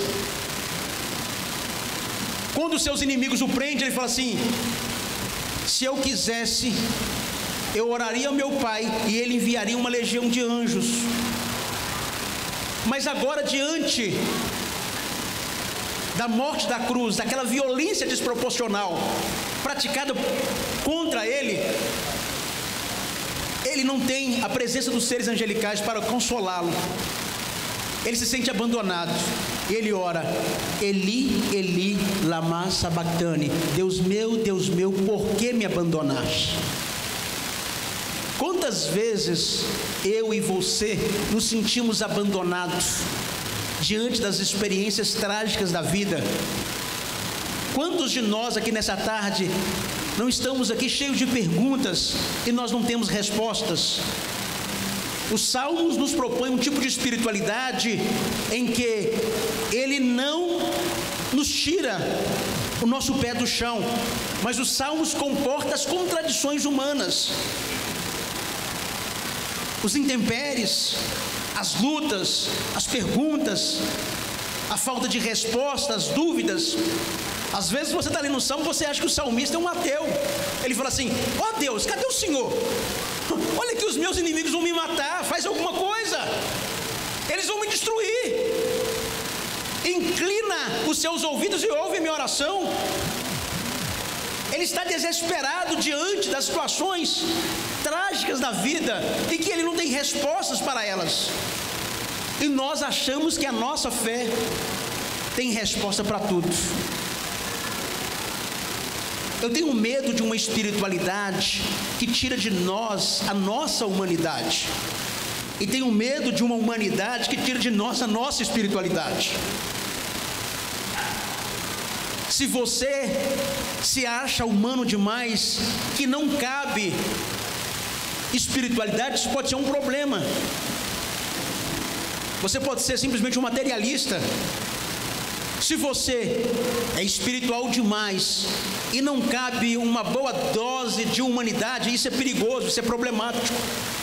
Quando os seus inimigos o prendem, ele fala assim: se eu quisesse, eu oraria ao meu Pai e ele enviaria uma legião de anjos. Mas agora, diante da morte da cruz, daquela violência desproporcional praticada contra ele, ele não tem a presença dos seres angelicais para consolá-lo. Ele se sente abandonado e ele ora: Eli, Eli, lama sabachthani. Deus meu, por que me abandonaste? Quantas vezes eu e você nos sentimos abandonados diante das experiências trágicas da vida? Quantos de nós aqui nessa tarde não estamos aqui cheios de perguntas e nós não temos respostas? Os Salmos nos propõem um tipo de espiritualidade em que ele não nos tira o nosso pé do chão, mas os Salmos comportam as contradições humanas. os intempéries, as lutas, as perguntas, a falta de resposta, as dúvidas. Às vezes você está ali no Salmo, você acha que o salmista é um ateu. Ele fala assim: ó Deus, cadê o Senhor? Olha que os meus inimigos vão me matar, faz alguma coisa, eles vão me destruir. Inclina os seus ouvidos e ouve minha oração. Ele está desesperado diante das situações trágicas da vida e que ele não tem respostas para elas. E nós achamos que a nossa fé tem resposta para tudo. Eu tenho medo de uma espiritualidade que tira de nós a nossa humanidade. E tenho medo de uma humanidade que tira de nós a nossa espiritualidade. Se você se acha humano demais, que não cabe espiritualidade, isso pode ser um problema. Você pode ser simplesmente um materialista. Se você é espiritual demais e não cabe uma boa dose de humanidade, isso é perigoso, isso é problemático.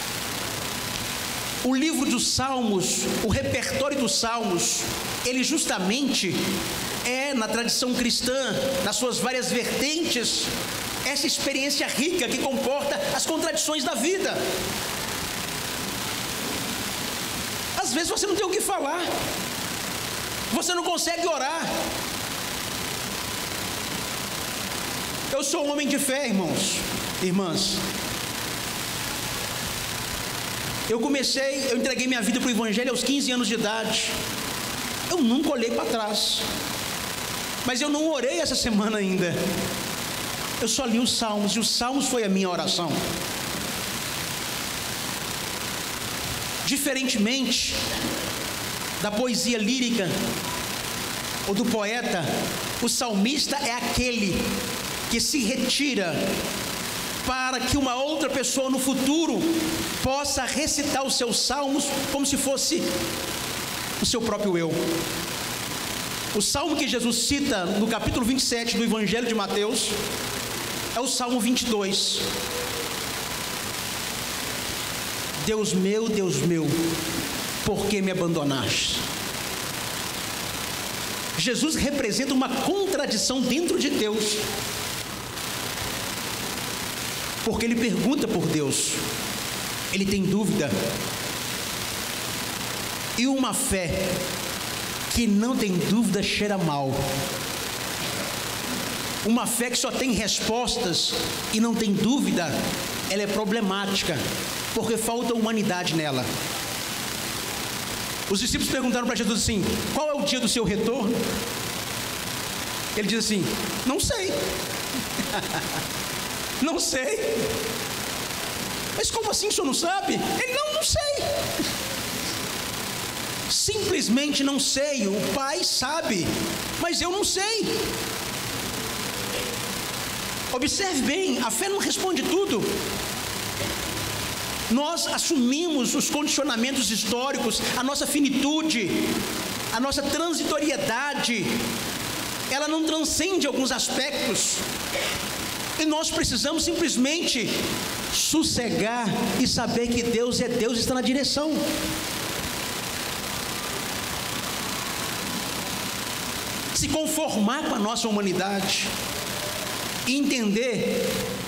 O livro dos Salmos, o repertório dos Salmos, ele justamente é, na tradição cristã, nas suas várias vertentes, essa experiência rica que comporta as contradições da vida. Às vezes você não tem o que falar, você não consegue orar. Eu sou um homem de fé, irmãos, irmãs. Eu entreguei minha vida para o Evangelho aos 15 anos de idade. Eu nunca olhei para trás. Mas eu não orei essa semana ainda. Eu só li os Salmos, e os Salmos foi a minha oração. Diferentemente da poesia lírica ou do poeta, o salmista é aquele que se retira para que uma outra pessoa no futuro possa recitar os seus salmos como se fosse o seu próprio eu. O salmo que Jesus cita no capítulo 27 do Evangelho de Mateus é o Salmo 22. Deus meu, por que me abandonaste? Jesus representa uma contradição dentro de Deus, porque ele pergunta por Deus, ele tem dúvida, e uma fé que não tem dúvida cheira mal. Uma fé que só tem respostas e não tem dúvida, ela é problemática, porque falta humanidade nela. Os discípulos perguntaram para Jesus assim: qual é o dia do seu retorno? Ele diz assim: não sei. Não sei. Mas como assim o senhor não sabe? Ele: não sei. Simplesmente não sei. O Pai sabe, mas eu não sei. Observe bem, a fé não responde tudo. Nós assumimos os condicionamentos históricos, a nossa finitude, a nossa transitoriedade, ela não transcende alguns aspectos, e nós precisamos simplesmente sossegar e saber que Deus é Deus e está na direção. Se conformar com a nossa humanidade e entender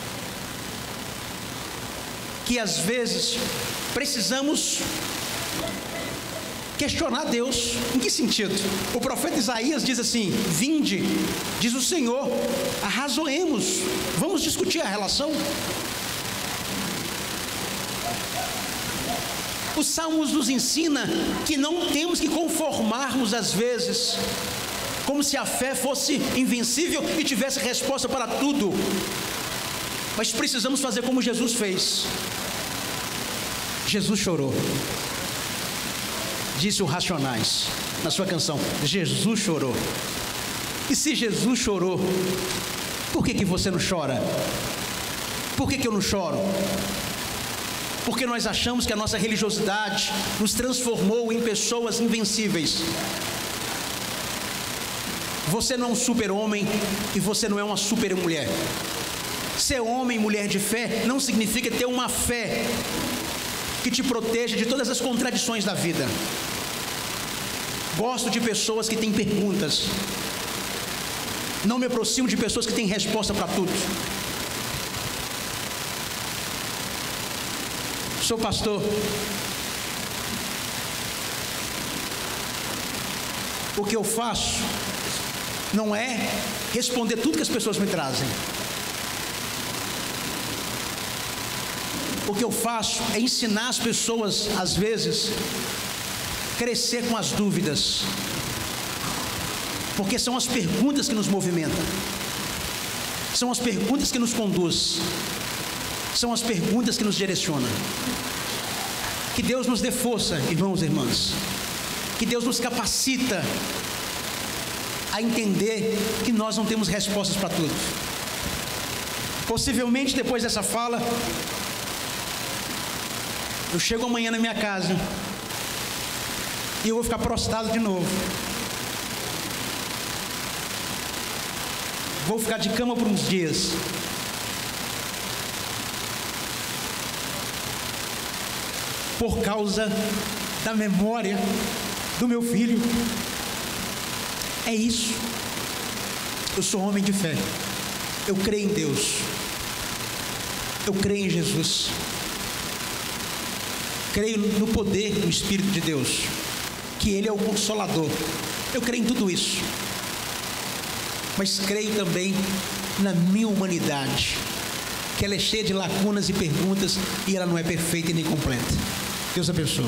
que às vezes precisamos questionar Deus. Em que sentido? O profeta Isaías diz assim: vinde, diz o Senhor, arrazoemos, vamos discutir a relação. Os Salmos nos ensina que não temos que conformarmos às vezes, como se a fé fosse invencível e tivesse resposta para tudo, mas precisamos fazer como Jesus fez. Jesus chorou. Disse o Racionais na sua canção: Jesus chorou. E se Jesus chorou, por que você não chora? Por que eu não choro? Porque nós achamos que a nossa religiosidade nos transformou em pessoas invencíveis. Você não é um super-homem e você não é uma super-mulher. Ser homem e mulher de fé não significa ter uma fé que te proteja de todas as contradições da vida. Gosto de pessoas que têm perguntas. Não me aproximo de pessoas que têm resposta para tudo. Sou pastor. O que eu faço não é responder tudo que as pessoas me trazem. O que eu faço é ensinar as pessoas, às vezes, crescer com as dúvidas. Porque são as perguntas que nos movimentam. São as perguntas que nos conduzem. São as perguntas que nos direcionam. Que Deus nos dê força, irmãos e irmãs. Que Deus nos capacita a entender que nós não temos respostas para tudo. Possivelmente depois dessa fala, eu chego amanhã na minha casa e eu vou ficar prostrado de novo. Vou ficar de cama por uns dias. Por causa da memória do meu filho. É isso. Eu sou homem de fé. Eu creio em Deus. Eu creio em Jesus. Creio no poder do Espírito de Deus, que Ele é o Consolador. Eu creio em tudo isso. Mas creio também na minha humanidade, que ela é cheia de lacunas e perguntas, e ela não é perfeita e nem completa. Deus abençoe.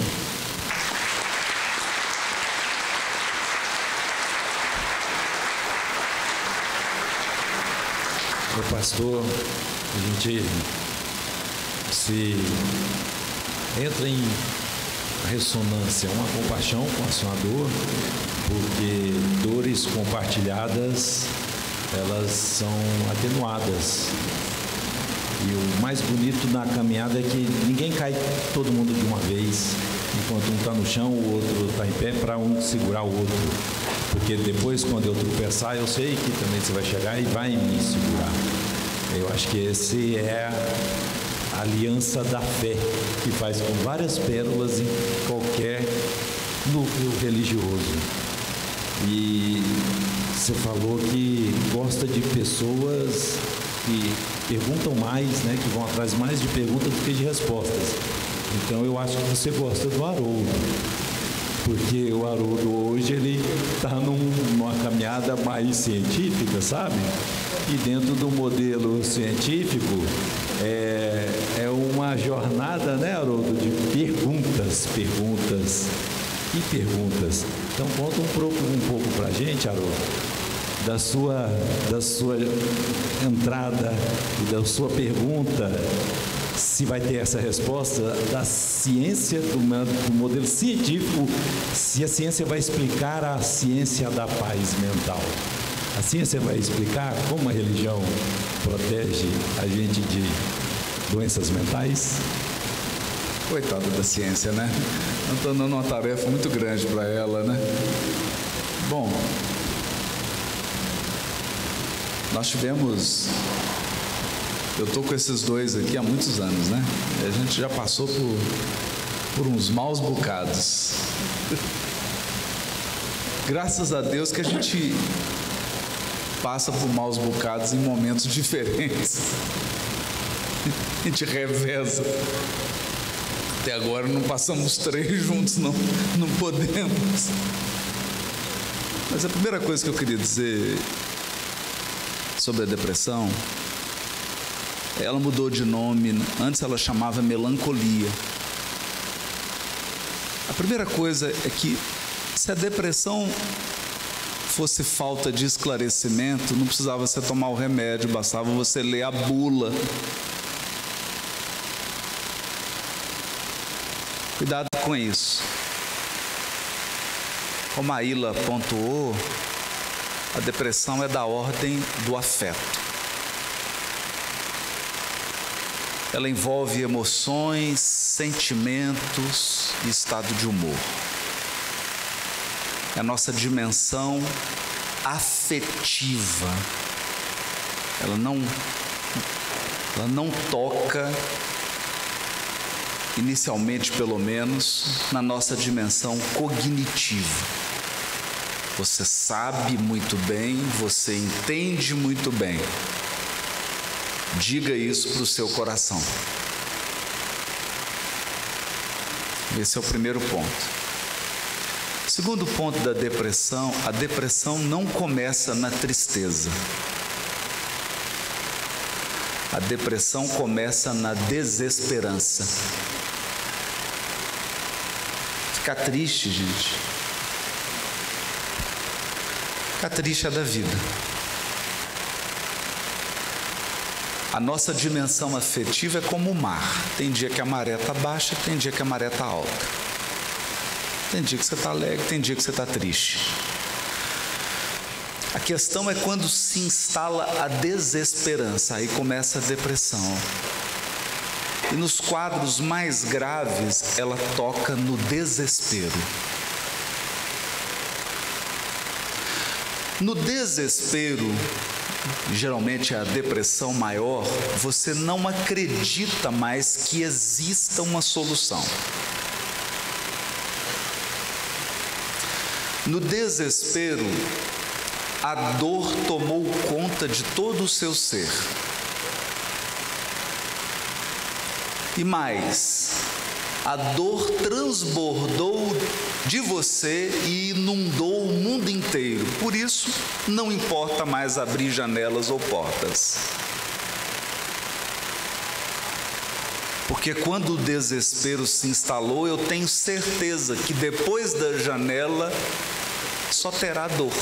Meu pastor, a gente se entra em ressonância, uma compaixão com a sua dor, porque dores compartilhadas, elas são atenuadas. E o mais bonito na caminhada é que ninguém cai todo mundo de uma vez, enquanto um está no chão, o outro está em pé, para um segurar o outro. Porque depois, quando eu tropeçar, eu sei que também você vai chegar e vai me segurar. Eu acho que esse é a aliança da fé, que faz com várias pérolas em qualquer núcleo religioso. E você falou que gosta de pessoas que perguntam mais, né, que vão atrás mais de perguntas do que de respostas. Então eu acho que você gosta do Haroldo, porque o Haroldo hoje ele está numa caminhada mais científica, sabe? E dentro do modelo científico é uma jornada, né, Haroldo, de perguntas e perguntas. Então conta um pouco para a gente, Haroldo, da sua entrada e da sua pergunta, se vai ter essa resposta da ciência, do modelo científico, se a ciência vai explicar a ciência da paz mental. A ciência vai explicar como a religião protege a gente de doenças mentais? Coitada da ciência, né? Eu estou dando uma tarefa muito grande para ela, né? Bom, nós tivemos... Eu estou com esses dois aqui há muitos anos, né? A gente já passou por uns maus bocados. Graças a Deus que a gente passa por maus bocados em momentos diferentes. A gente reveza. Até agora não passamos 3 juntos, não podemos. Mas a primeira coisa que eu queria dizer sobre a depressão, ela mudou de nome. Antes ela chamava melancolia. A primeira coisa é que, se a depressão fosse falta de esclarecimento, não precisava você tomar o remédio, bastava você ler a bula. Cuidado com isso. Como a Ilha pontuou, a depressão é da ordem do afeto. Ela envolve emoções, sentimentos e estado de humor. É a nossa dimensão afetiva. Ela não toca inicialmente pelo menos, na nossa dimensão cognitiva. Você sabe muito bem, você entende muito bem. Diga isso para o seu coração. Esse é o primeiro ponto. Segundo ponto da depressão, a depressão não começa na tristeza. A depressão começa na desesperança. Ficar triste, gente. Ficar triste é da vida. A nossa dimensão afetiva é como o mar. Tem dia que a maré está baixa, tem dia que a maré está alta. Tem dia que você está alegre, tem dia que você está triste. A questão é quando se instala a desesperança, aí começa a depressão. E nos quadros mais graves, ela toca no desespero. No desespero, geralmente a depressão maior, você não acredita mais que exista uma solução. No desespero, a dor tomou conta de todo o seu ser. E mais, a dor transbordou de você e inundou o mundo inteiro. Por isso, não importa mais abrir janelas ou portas. Porque quando o desespero se instalou, eu tenho certeza que depois da janela só terá dor.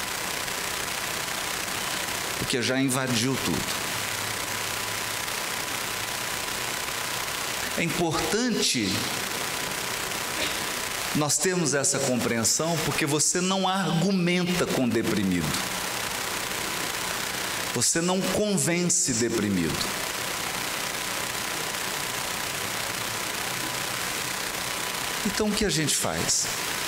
Porque já invadiu tudo. É importante nós termos essa compreensão, porque você não argumenta com deprimido. Você não convence deprimido. Então o que a gente faz?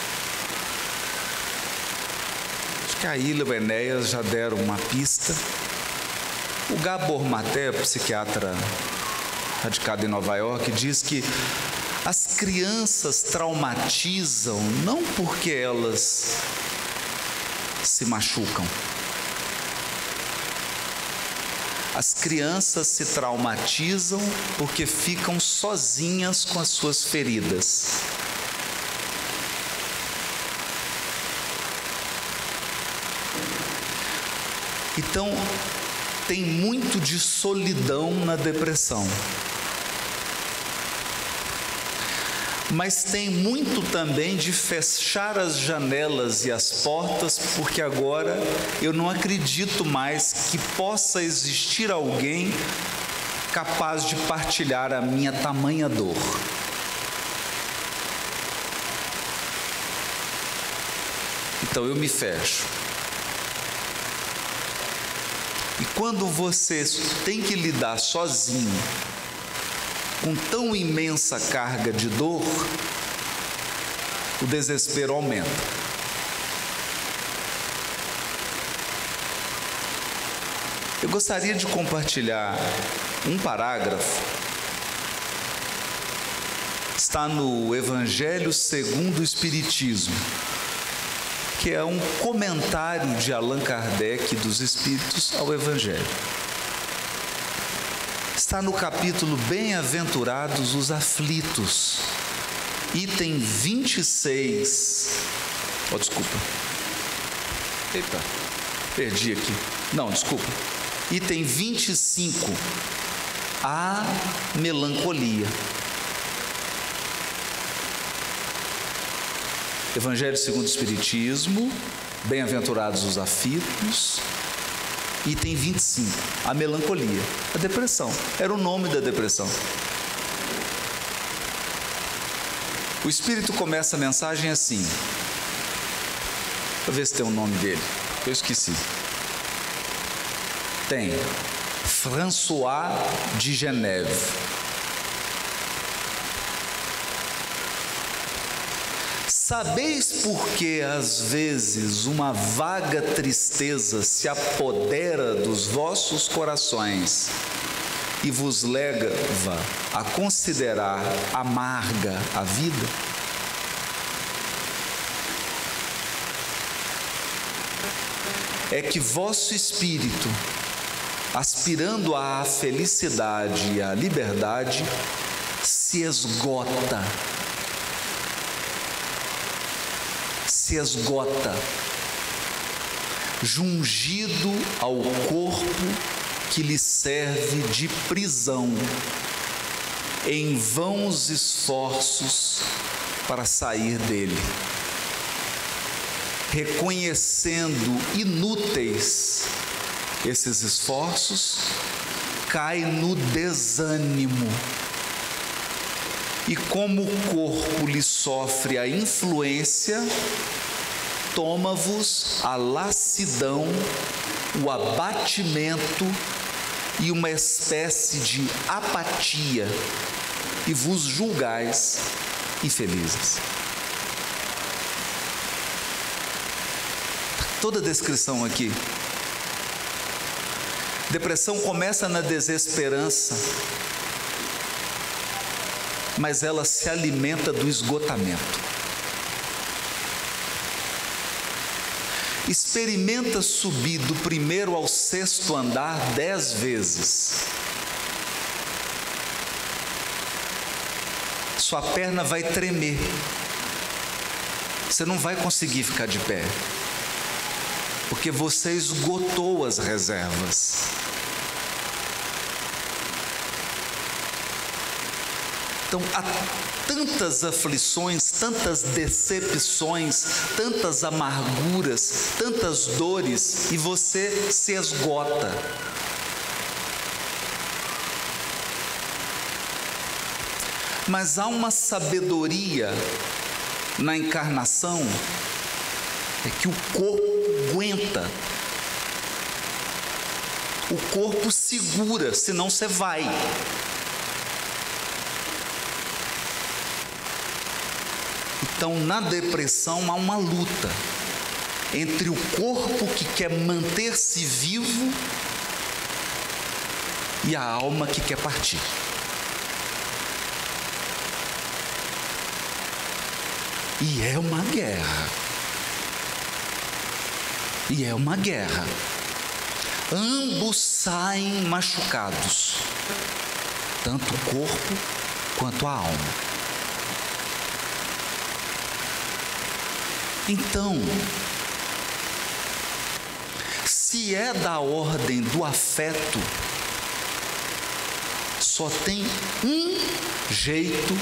Acho que a Ilha e o Enéas já deram uma pista. O Gabor Maté, psiquiatra radicado em Nova York, diz que as crianças traumatizam não porque elas se machucam. As crianças se traumatizam porque ficam sozinhas com as suas feridas. Então, tem muito de solidão na depressão. Mas tem muito também de fechar as janelas e as portas, porque agora eu não acredito mais que possa existir alguém capaz de partilhar a minha tamanha dor. Então eu me fecho. E quando você tem que lidar sozinho com tão imensa carga de dor, o desespero aumenta. Eu gostaria de compartilhar um parágrafo. Está no Evangelho segundo o Espiritismo, que é um comentário de Allan Kardec dos Espíritos ao Evangelho. Está no capítulo Bem-aventurados os aflitos, item 26. Oh, desculpa. Eita, perdi aqui. Não, desculpa. Item 25. A melancolia. Evangelho segundo o Espiritismo, Bem-aventurados os aflitos, item 25, a melancolia, a depressão, era o nome da depressão. O Espírito começa a mensagem assim, deixa eu ver se tem o nome dele, eu esqueci. Tem, François de Geneve. Sabeis por que às vezes uma vaga tristeza se apodera dos vossos corações e vos leva a considerar amarga a vida? É que vosso espírito, aspirando à felicidade e à liberdade, se esgota. Se esgota, jungido ao corpo que lhe serve de prisão, em vãos esforços para sair dele, reconhecendo inúteis esses esforços, cai no desânimo. E como o corpo lhe sofre a influência, toma-vos a lassidão, o abatimento e uma espécie de apatia, e vos julgais infelizes. Toda a descrição aqui. Depressão começa na desesperança, mas ela se alimenta do esgotamento. Experimenta subir do 1º ao 6º andar 10 vezes. Sua perna vai tremer. Você não vai conseguir ficar de pé, porque você esgotou as reservas. Então, há tantas aflições, tantas decepções, tantas amarguras, tantas dores, e você se esgota. Mas há uma sabedoria na encarnação, é que o corpo aguenta. O corpo segura, senão você vai. Então, na depressão há uma luta entre o corpo que quer manter-se vivo e a alma que quer partir. E é uma guerra. E é uma guerra. Ambos saem machucados, tanto o corpo quanto a alma. Então, se é da ordem do afeto, só tem um jeito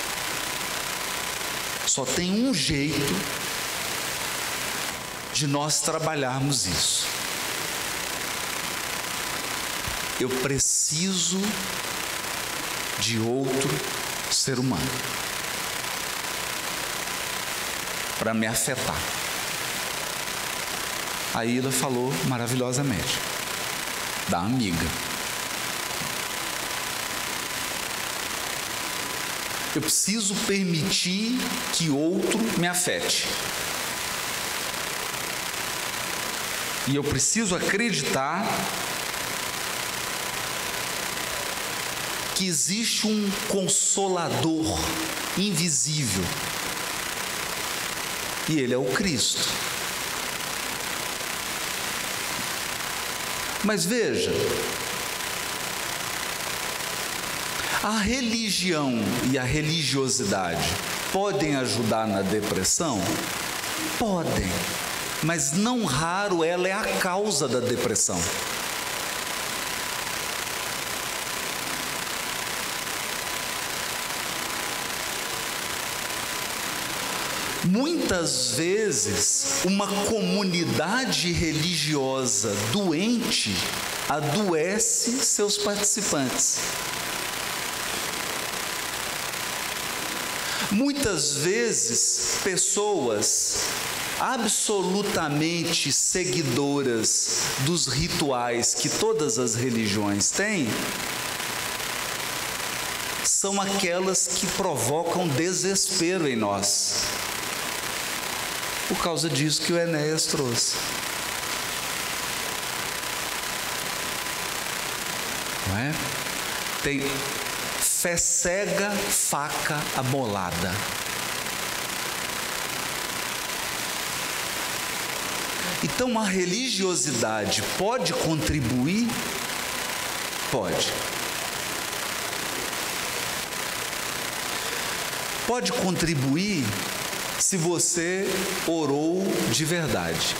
de nós trabalharmos isso. Eu preciso de outro ser humano para me afetar. A Ila falou maravilhosamente da amiga. Eu preciso permitir que outro me afete. E eu preciso acreditar que existe um consolador invisível. E ele é o Cristo. Mas veja, a religião e a religiosidade podem ajudar na depressão? Podem, mas não raro ela é a causa da depressão. Muitas vezes, uma comunidade religiosa doente adoece seus participantes. Muitas vezes, pessoas absolutamente seguidoras dos rituais que todas as religiões têm, são aquelas que provocam desespero em nós. Por causa disso que o Enéas trouxe. Não é? Tem fé cega, faca amolada. Então a religiosidade pode contribuir? Pode. Pode contribuir se você orou de verdade.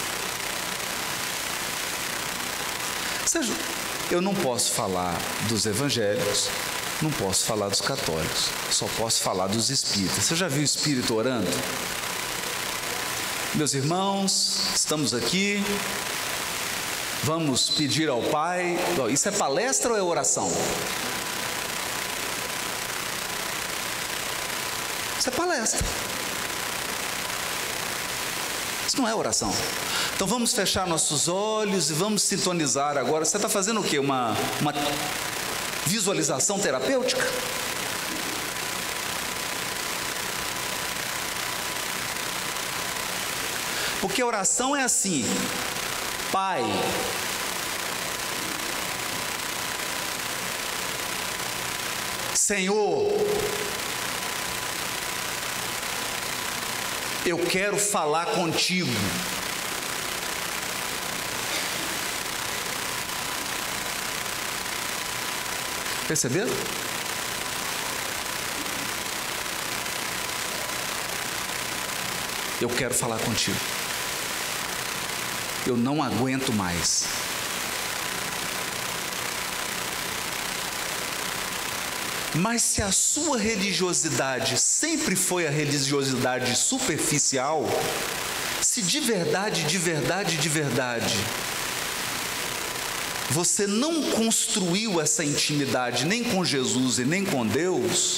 Eu não posso falar dos evangélicos, não posso falar dos católicos, só posso falar dos espíritas. Você já viu o espírito orando? Meus irmãos, estamos aqui, vamos pedir ao Pai. Isso é palestra ou é oração? Isso é palestra. Isso não é oração. Então vamos fechar nossos olhos e vamos sintonizar agora. Você está fazendo o quê? Uma visualização terapêutica? Porque a oração é assim: Pai, Senhor, eu quero falar contigo. Perceberam? Eu quero falar contigo. Eu não aguento mais. Mas se a sua religiosidade sempre foi a religiosidade superficial, se de verdade, você não construiu essa intimidade nem com Jesus e nem com Deus,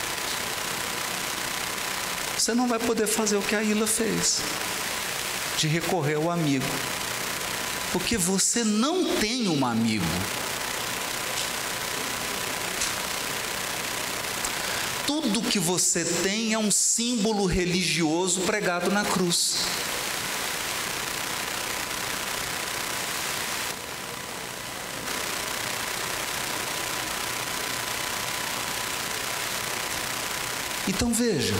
você não vai poder fazer o que a Ilha fez, de recorrer ao amigo, porque você não tem um amigo. Tudo que você tem é um símbolo religioso pregado na cruz. Então veja,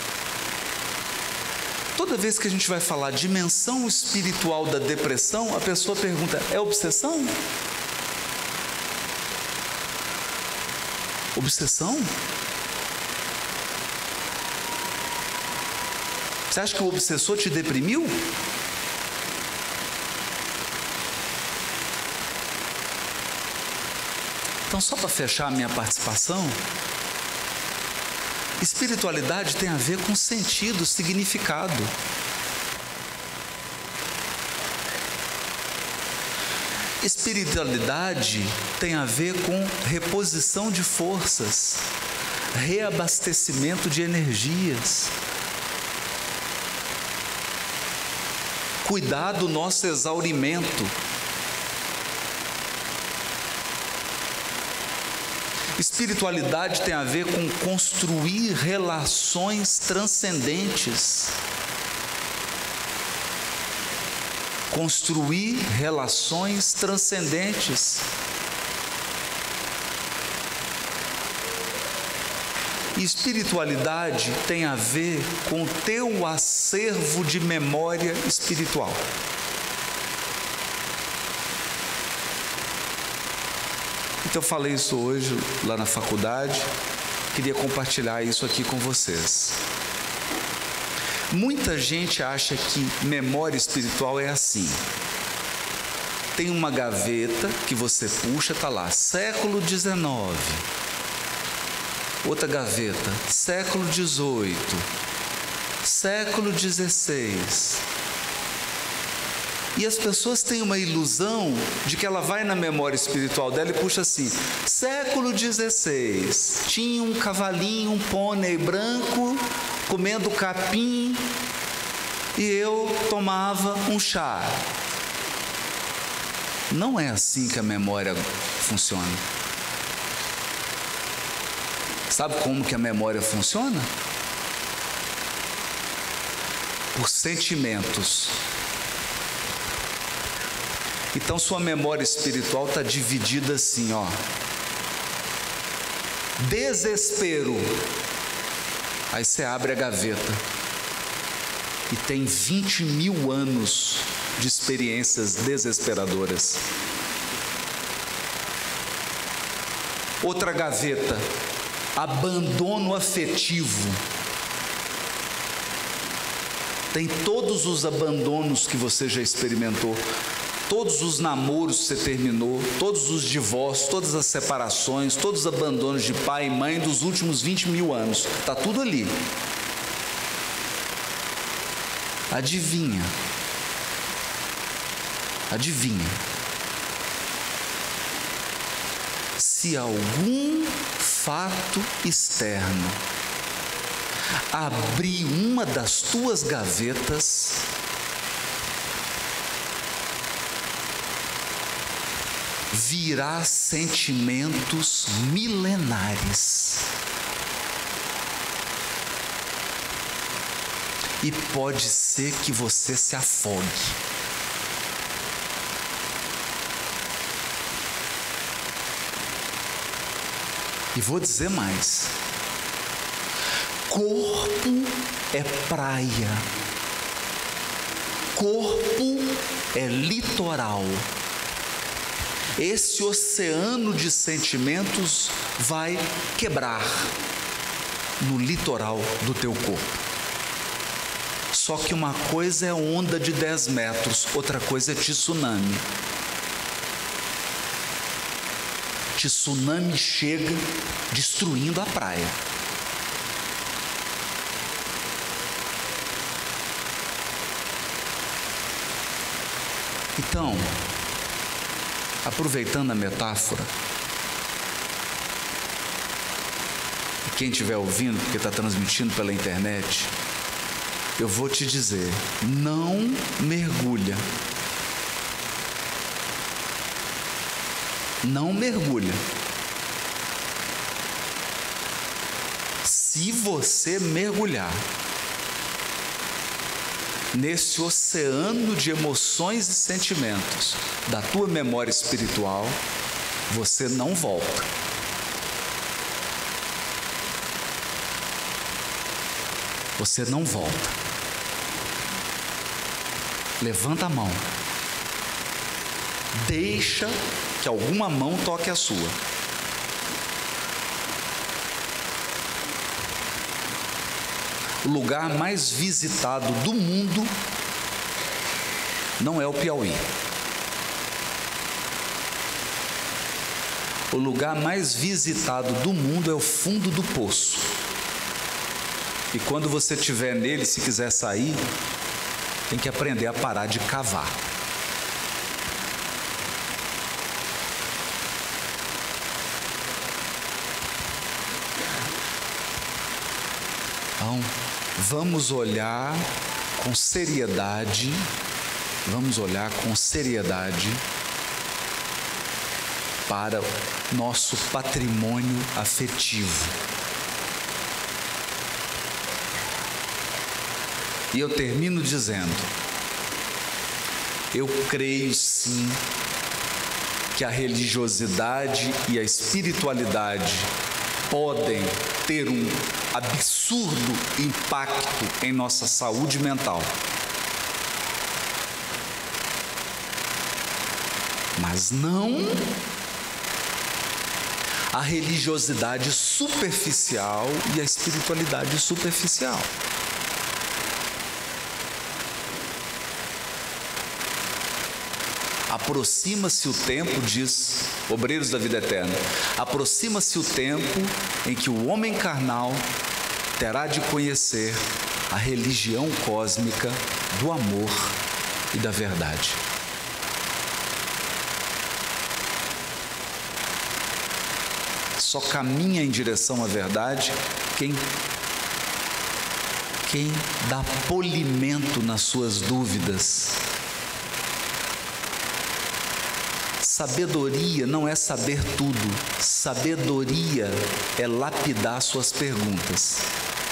toda vez que a gente vai falar dimensão espiritual da depressão, a pessoa pergunta: é obsessão? Obsessão? Você acha que o obsessor te deprimiu? Então, só para fechar a minha participação, espiritualidade tem a ver com sentido, significado. Espiritualidade tem a ver com reposição de forças, reabastecimento de energias, cuidar do nosso exaurimento. Espiritualidade tem a ver com construir relações transcendentes. Construir relações transcendentes. Espiritualidade tem a ver com o teu acervo de memória espiritual. Então eu falei isso hoje lá na faculdade, queria compartilhar isso aqui com vocês. Muita gente acha que memória espiritual é assim. Tem uma gaveta que você puxa, está lá, século XIX. Outra gaveta, século XVIII, século XVI. E as pessoas têm uma ilusão de que ela vai na memória espiritual dela e puxa assim: século XVI, tinha um cavalinho, um pônei branco, comendo capim, e eu tomava um chá. Não é assim que a memória funciona. Sabe como que a memória funciona? Por sentimentos. Então sua memória espiritual está dividida assim, ó. Desespero. Aí você abre a gaveta e tem 20.000 anos de experiências desesperadoras. Outra gaveta, abandono afetivo. Tem todos os abandonos que você já experimentou, todos os namoros que você terminou, todos os divórcios, todas as separações, todos os abandonos de pai e mãe dos últimos 20.000 anos. Está tudo ali. Adivinha? Se algum fato externo abrir uma das tuas gavetas, virá sentimentos milenares. E pode ser que você se afogue. E vou dizer mais. Corpo é praia. Corpo é litoral. Esse oceano de sentimentos vai quebrar no litoral do teu corpo. Só que uma coisa é onda de 10 metros, outra coisa é tsunami. Tsunami chega destruindo a praia. Então, aproveitando a metáfora, e quem estiver ouvindo, porque está transmitindo pela internet, eu vou te dizer, não mergulha. Não mergulha. Se você mergulhar nesse oceano de emoções e sentimentos da tua memória espiritual, você não volta. Você não volta. Levanta a mão. Deixa que alguma mão toque a sua. O lugar mais visitado do mundo não é o Piauí. O lugar mais visitado do mundo é o fundo do poço. E quando você estiver nele, se quiser sair, tem que aprender a parar de cavar. Então, vamos olhar com seriedade, para nosso patrimônio afetivo. E eu termino dizendo, eu creio sim que a religiosidade e a espiritualidade podem ter um absurdo impacto em nossa saúde mental. Mas não a religiosidade superficial e a espiritualidade superficial. Aproxima-se o tempo, diz Obreiros da Vida Eterna, aproxima-se o tempo em que o homem carnal terá de conhecer a religião cósmica do amor e da verdade. Só caminha em direção à verdade quem dá polimento nas suas dúvidas. Sabedoria não é saber tudo. Sabedoria é lapidar suas perguntas.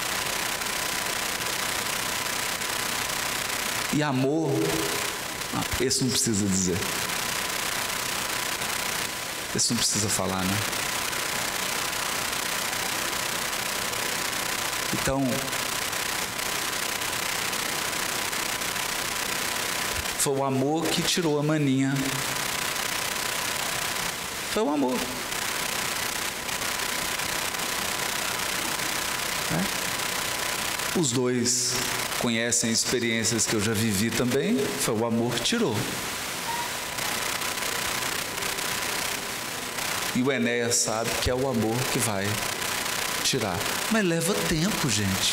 E amor, esse não precisa dizer. Esse não precisa falar, né? Então, foi o amor que tirou a maninha. Foi o amor. Os dois conhecem experiências que eu já vivi também. Foi o amor que tirou. E o Enéas sabe que é o amor que vai tirar. Mas leva tempo, gente.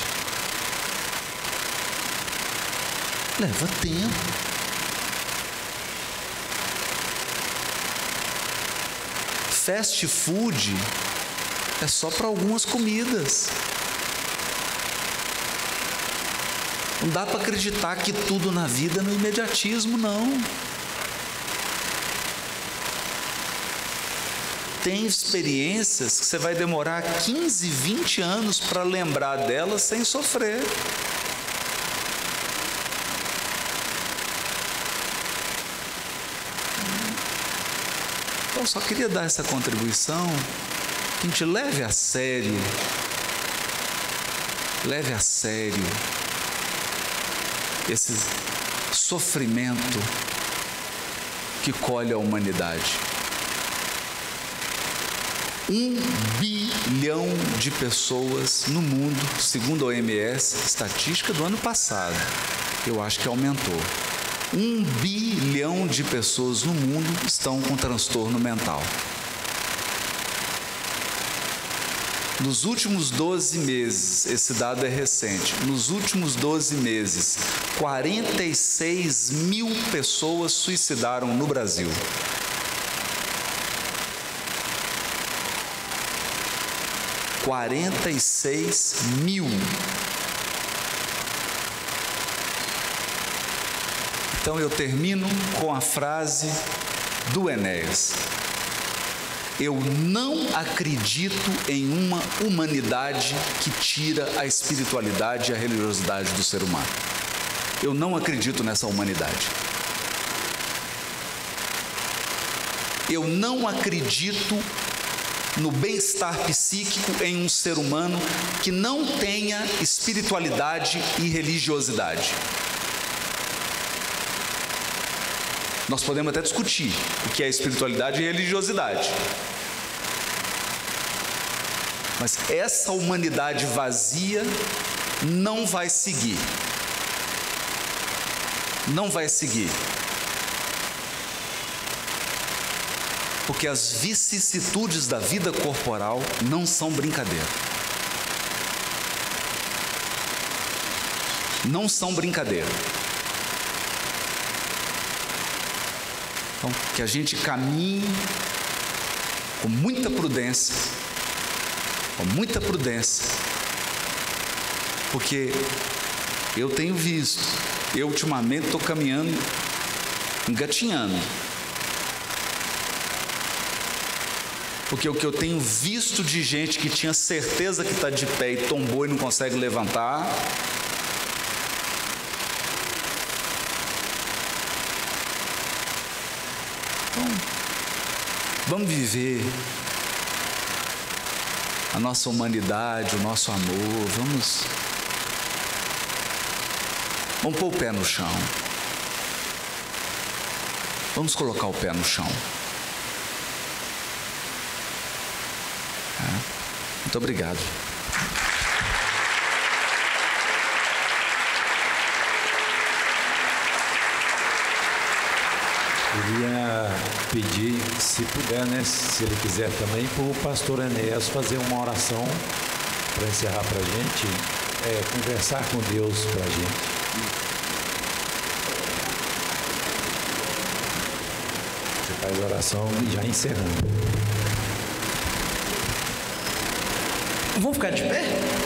Leva tempo. Fast food é só para algumas comidas. Não dá para acreditar que tudo na vida é no imediatismo, não. Tem experiências que você vai demorar 15, 20 anos para lembrar delas sem sofrer. Então, só queria dar essa contribuição, que a gente leve a sério esse sofrimento que colhe a humanidade. 1 bilhão de pessoas no mundo, segundo a OMS, estatística do ano passado, eu acho que aumentou. 1 bilhão de pessoas no mundo estão com transtorno mental. Nos últimos 12 meses, esse dado é recente, nos últimos 12 meses, 46 mil pessoas suicidaram no Brasil. $46 mil. Então eu termino com a frase do Enéas: eu não acredito em uma humanidade que tira a espiritualidade e a religiosidade do ser humano. Eu não acredito nessa humanidade. Eu não acredito no bem-estar psíquico em um ser humano que não tenha espiritualidade e religiosidade. Nós podemos até discutir o que é espiritualidade e religiosidade. Mas essa humanidade vazia não vai seguir. Não vai seguir. Porque as vicissitudes da vida corporal não são brincadeira. Não são brincadeira. Então, que a gente caminhe com muita prudência, porque eu tenho visto, eu ultimamente estou caminhando, engatinhando, porque o que eu tenho visto de gente que tinha certeza que está de pé e tombou e não consegue levantar, vamos viver a nossa humanidade, o nosso amor, vamos pôr o pé no chão. Vamos colocar o pé no chão. Muito obrigado. Queria pedir, se puder, né, se ele quiser também, para o pastor Enéas fazer uma oração para encerrar para a gente, conversar com Deus para a gente. Você faz a oração e já encerrando. Vamos ficar de pé?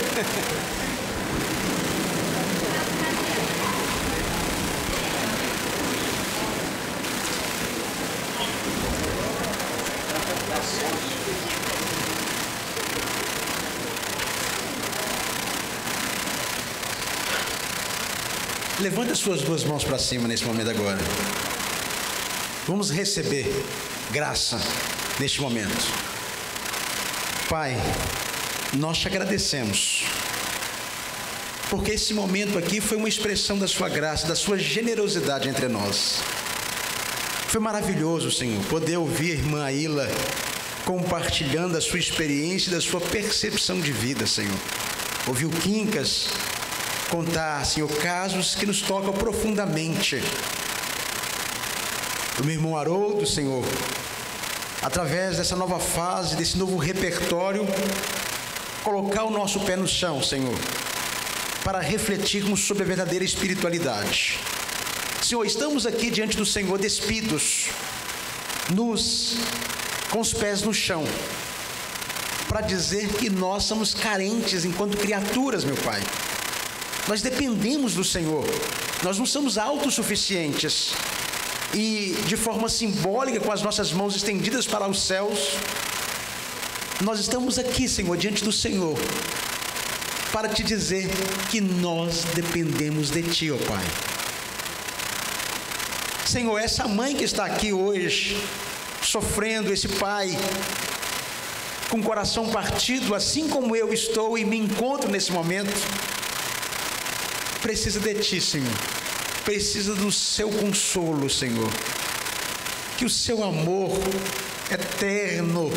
Levante as suas duas mãos para cima nesse momento agora. Vamos receber graça neste momento. Pai, nós te agradecemos porque esse momento aqui foi uma expressão da sua graça, da sua generosidade entre nós. Foi maravilhoso, Senhor, poder ouvir a irmã Aila compartilhando a sua experiência e da sua percepção de vida, Senhor. Ouvir o Quincas contar, Senhor, casos que nos tocam profundamente. O meu irmão Haroldo, Senhor, através dessa nova fase, desse novo repertório, colocar o nosso pé no chão, Senhor, para refletirmos sobre a verdadeira espiritualidade. Senhor, estamos aqui diante do Senhor despidos, com os pés no chão, para dizer que nós somos carentes enquanto criaturas, meu Pai. Nós dependemos do Senhor, nós não somos autossuficientes. E de forma simbólica, com as nossas mãos estendidas para os céus, nós estamos aqui, Senhor, diante do Senhor, para te dizer que nós dependemos de Ti, ó Pai. Senhor, essa mãe que está aqui hoje, sofrendo, esse pai com o coração partido, assim como eu estou e me encontro nesse momento, precisa de Ti, Senhor. Precisa do Seu consolo, Senhor. Que o Seu amor eterno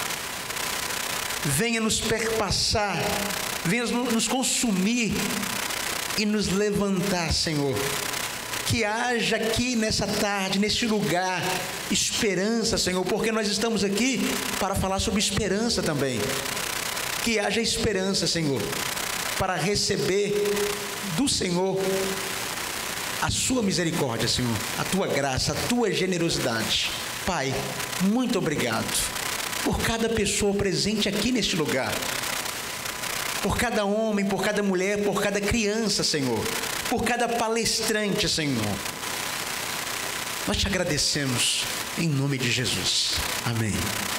venha nos perpassar, venha nos consumir e nos levantar, Senhor. Que haja aqui nessa tarde, neste lugar, esperança, Senhor, porque nós estamos aqui para falar sobre esperança também. Que haja esperança, Senhor, para receber do Senhor a Sua misericórdia, Senhor, a Tua graça, a Tua generosidade. Pai, muito obrigado por cada pessoa presente aqui neste lugar, por cada homem, por cada mulher, por cada criança, Senhor, por cada palestrante, Senhor. Nós te agradecemos em nome de Jesus. Amém.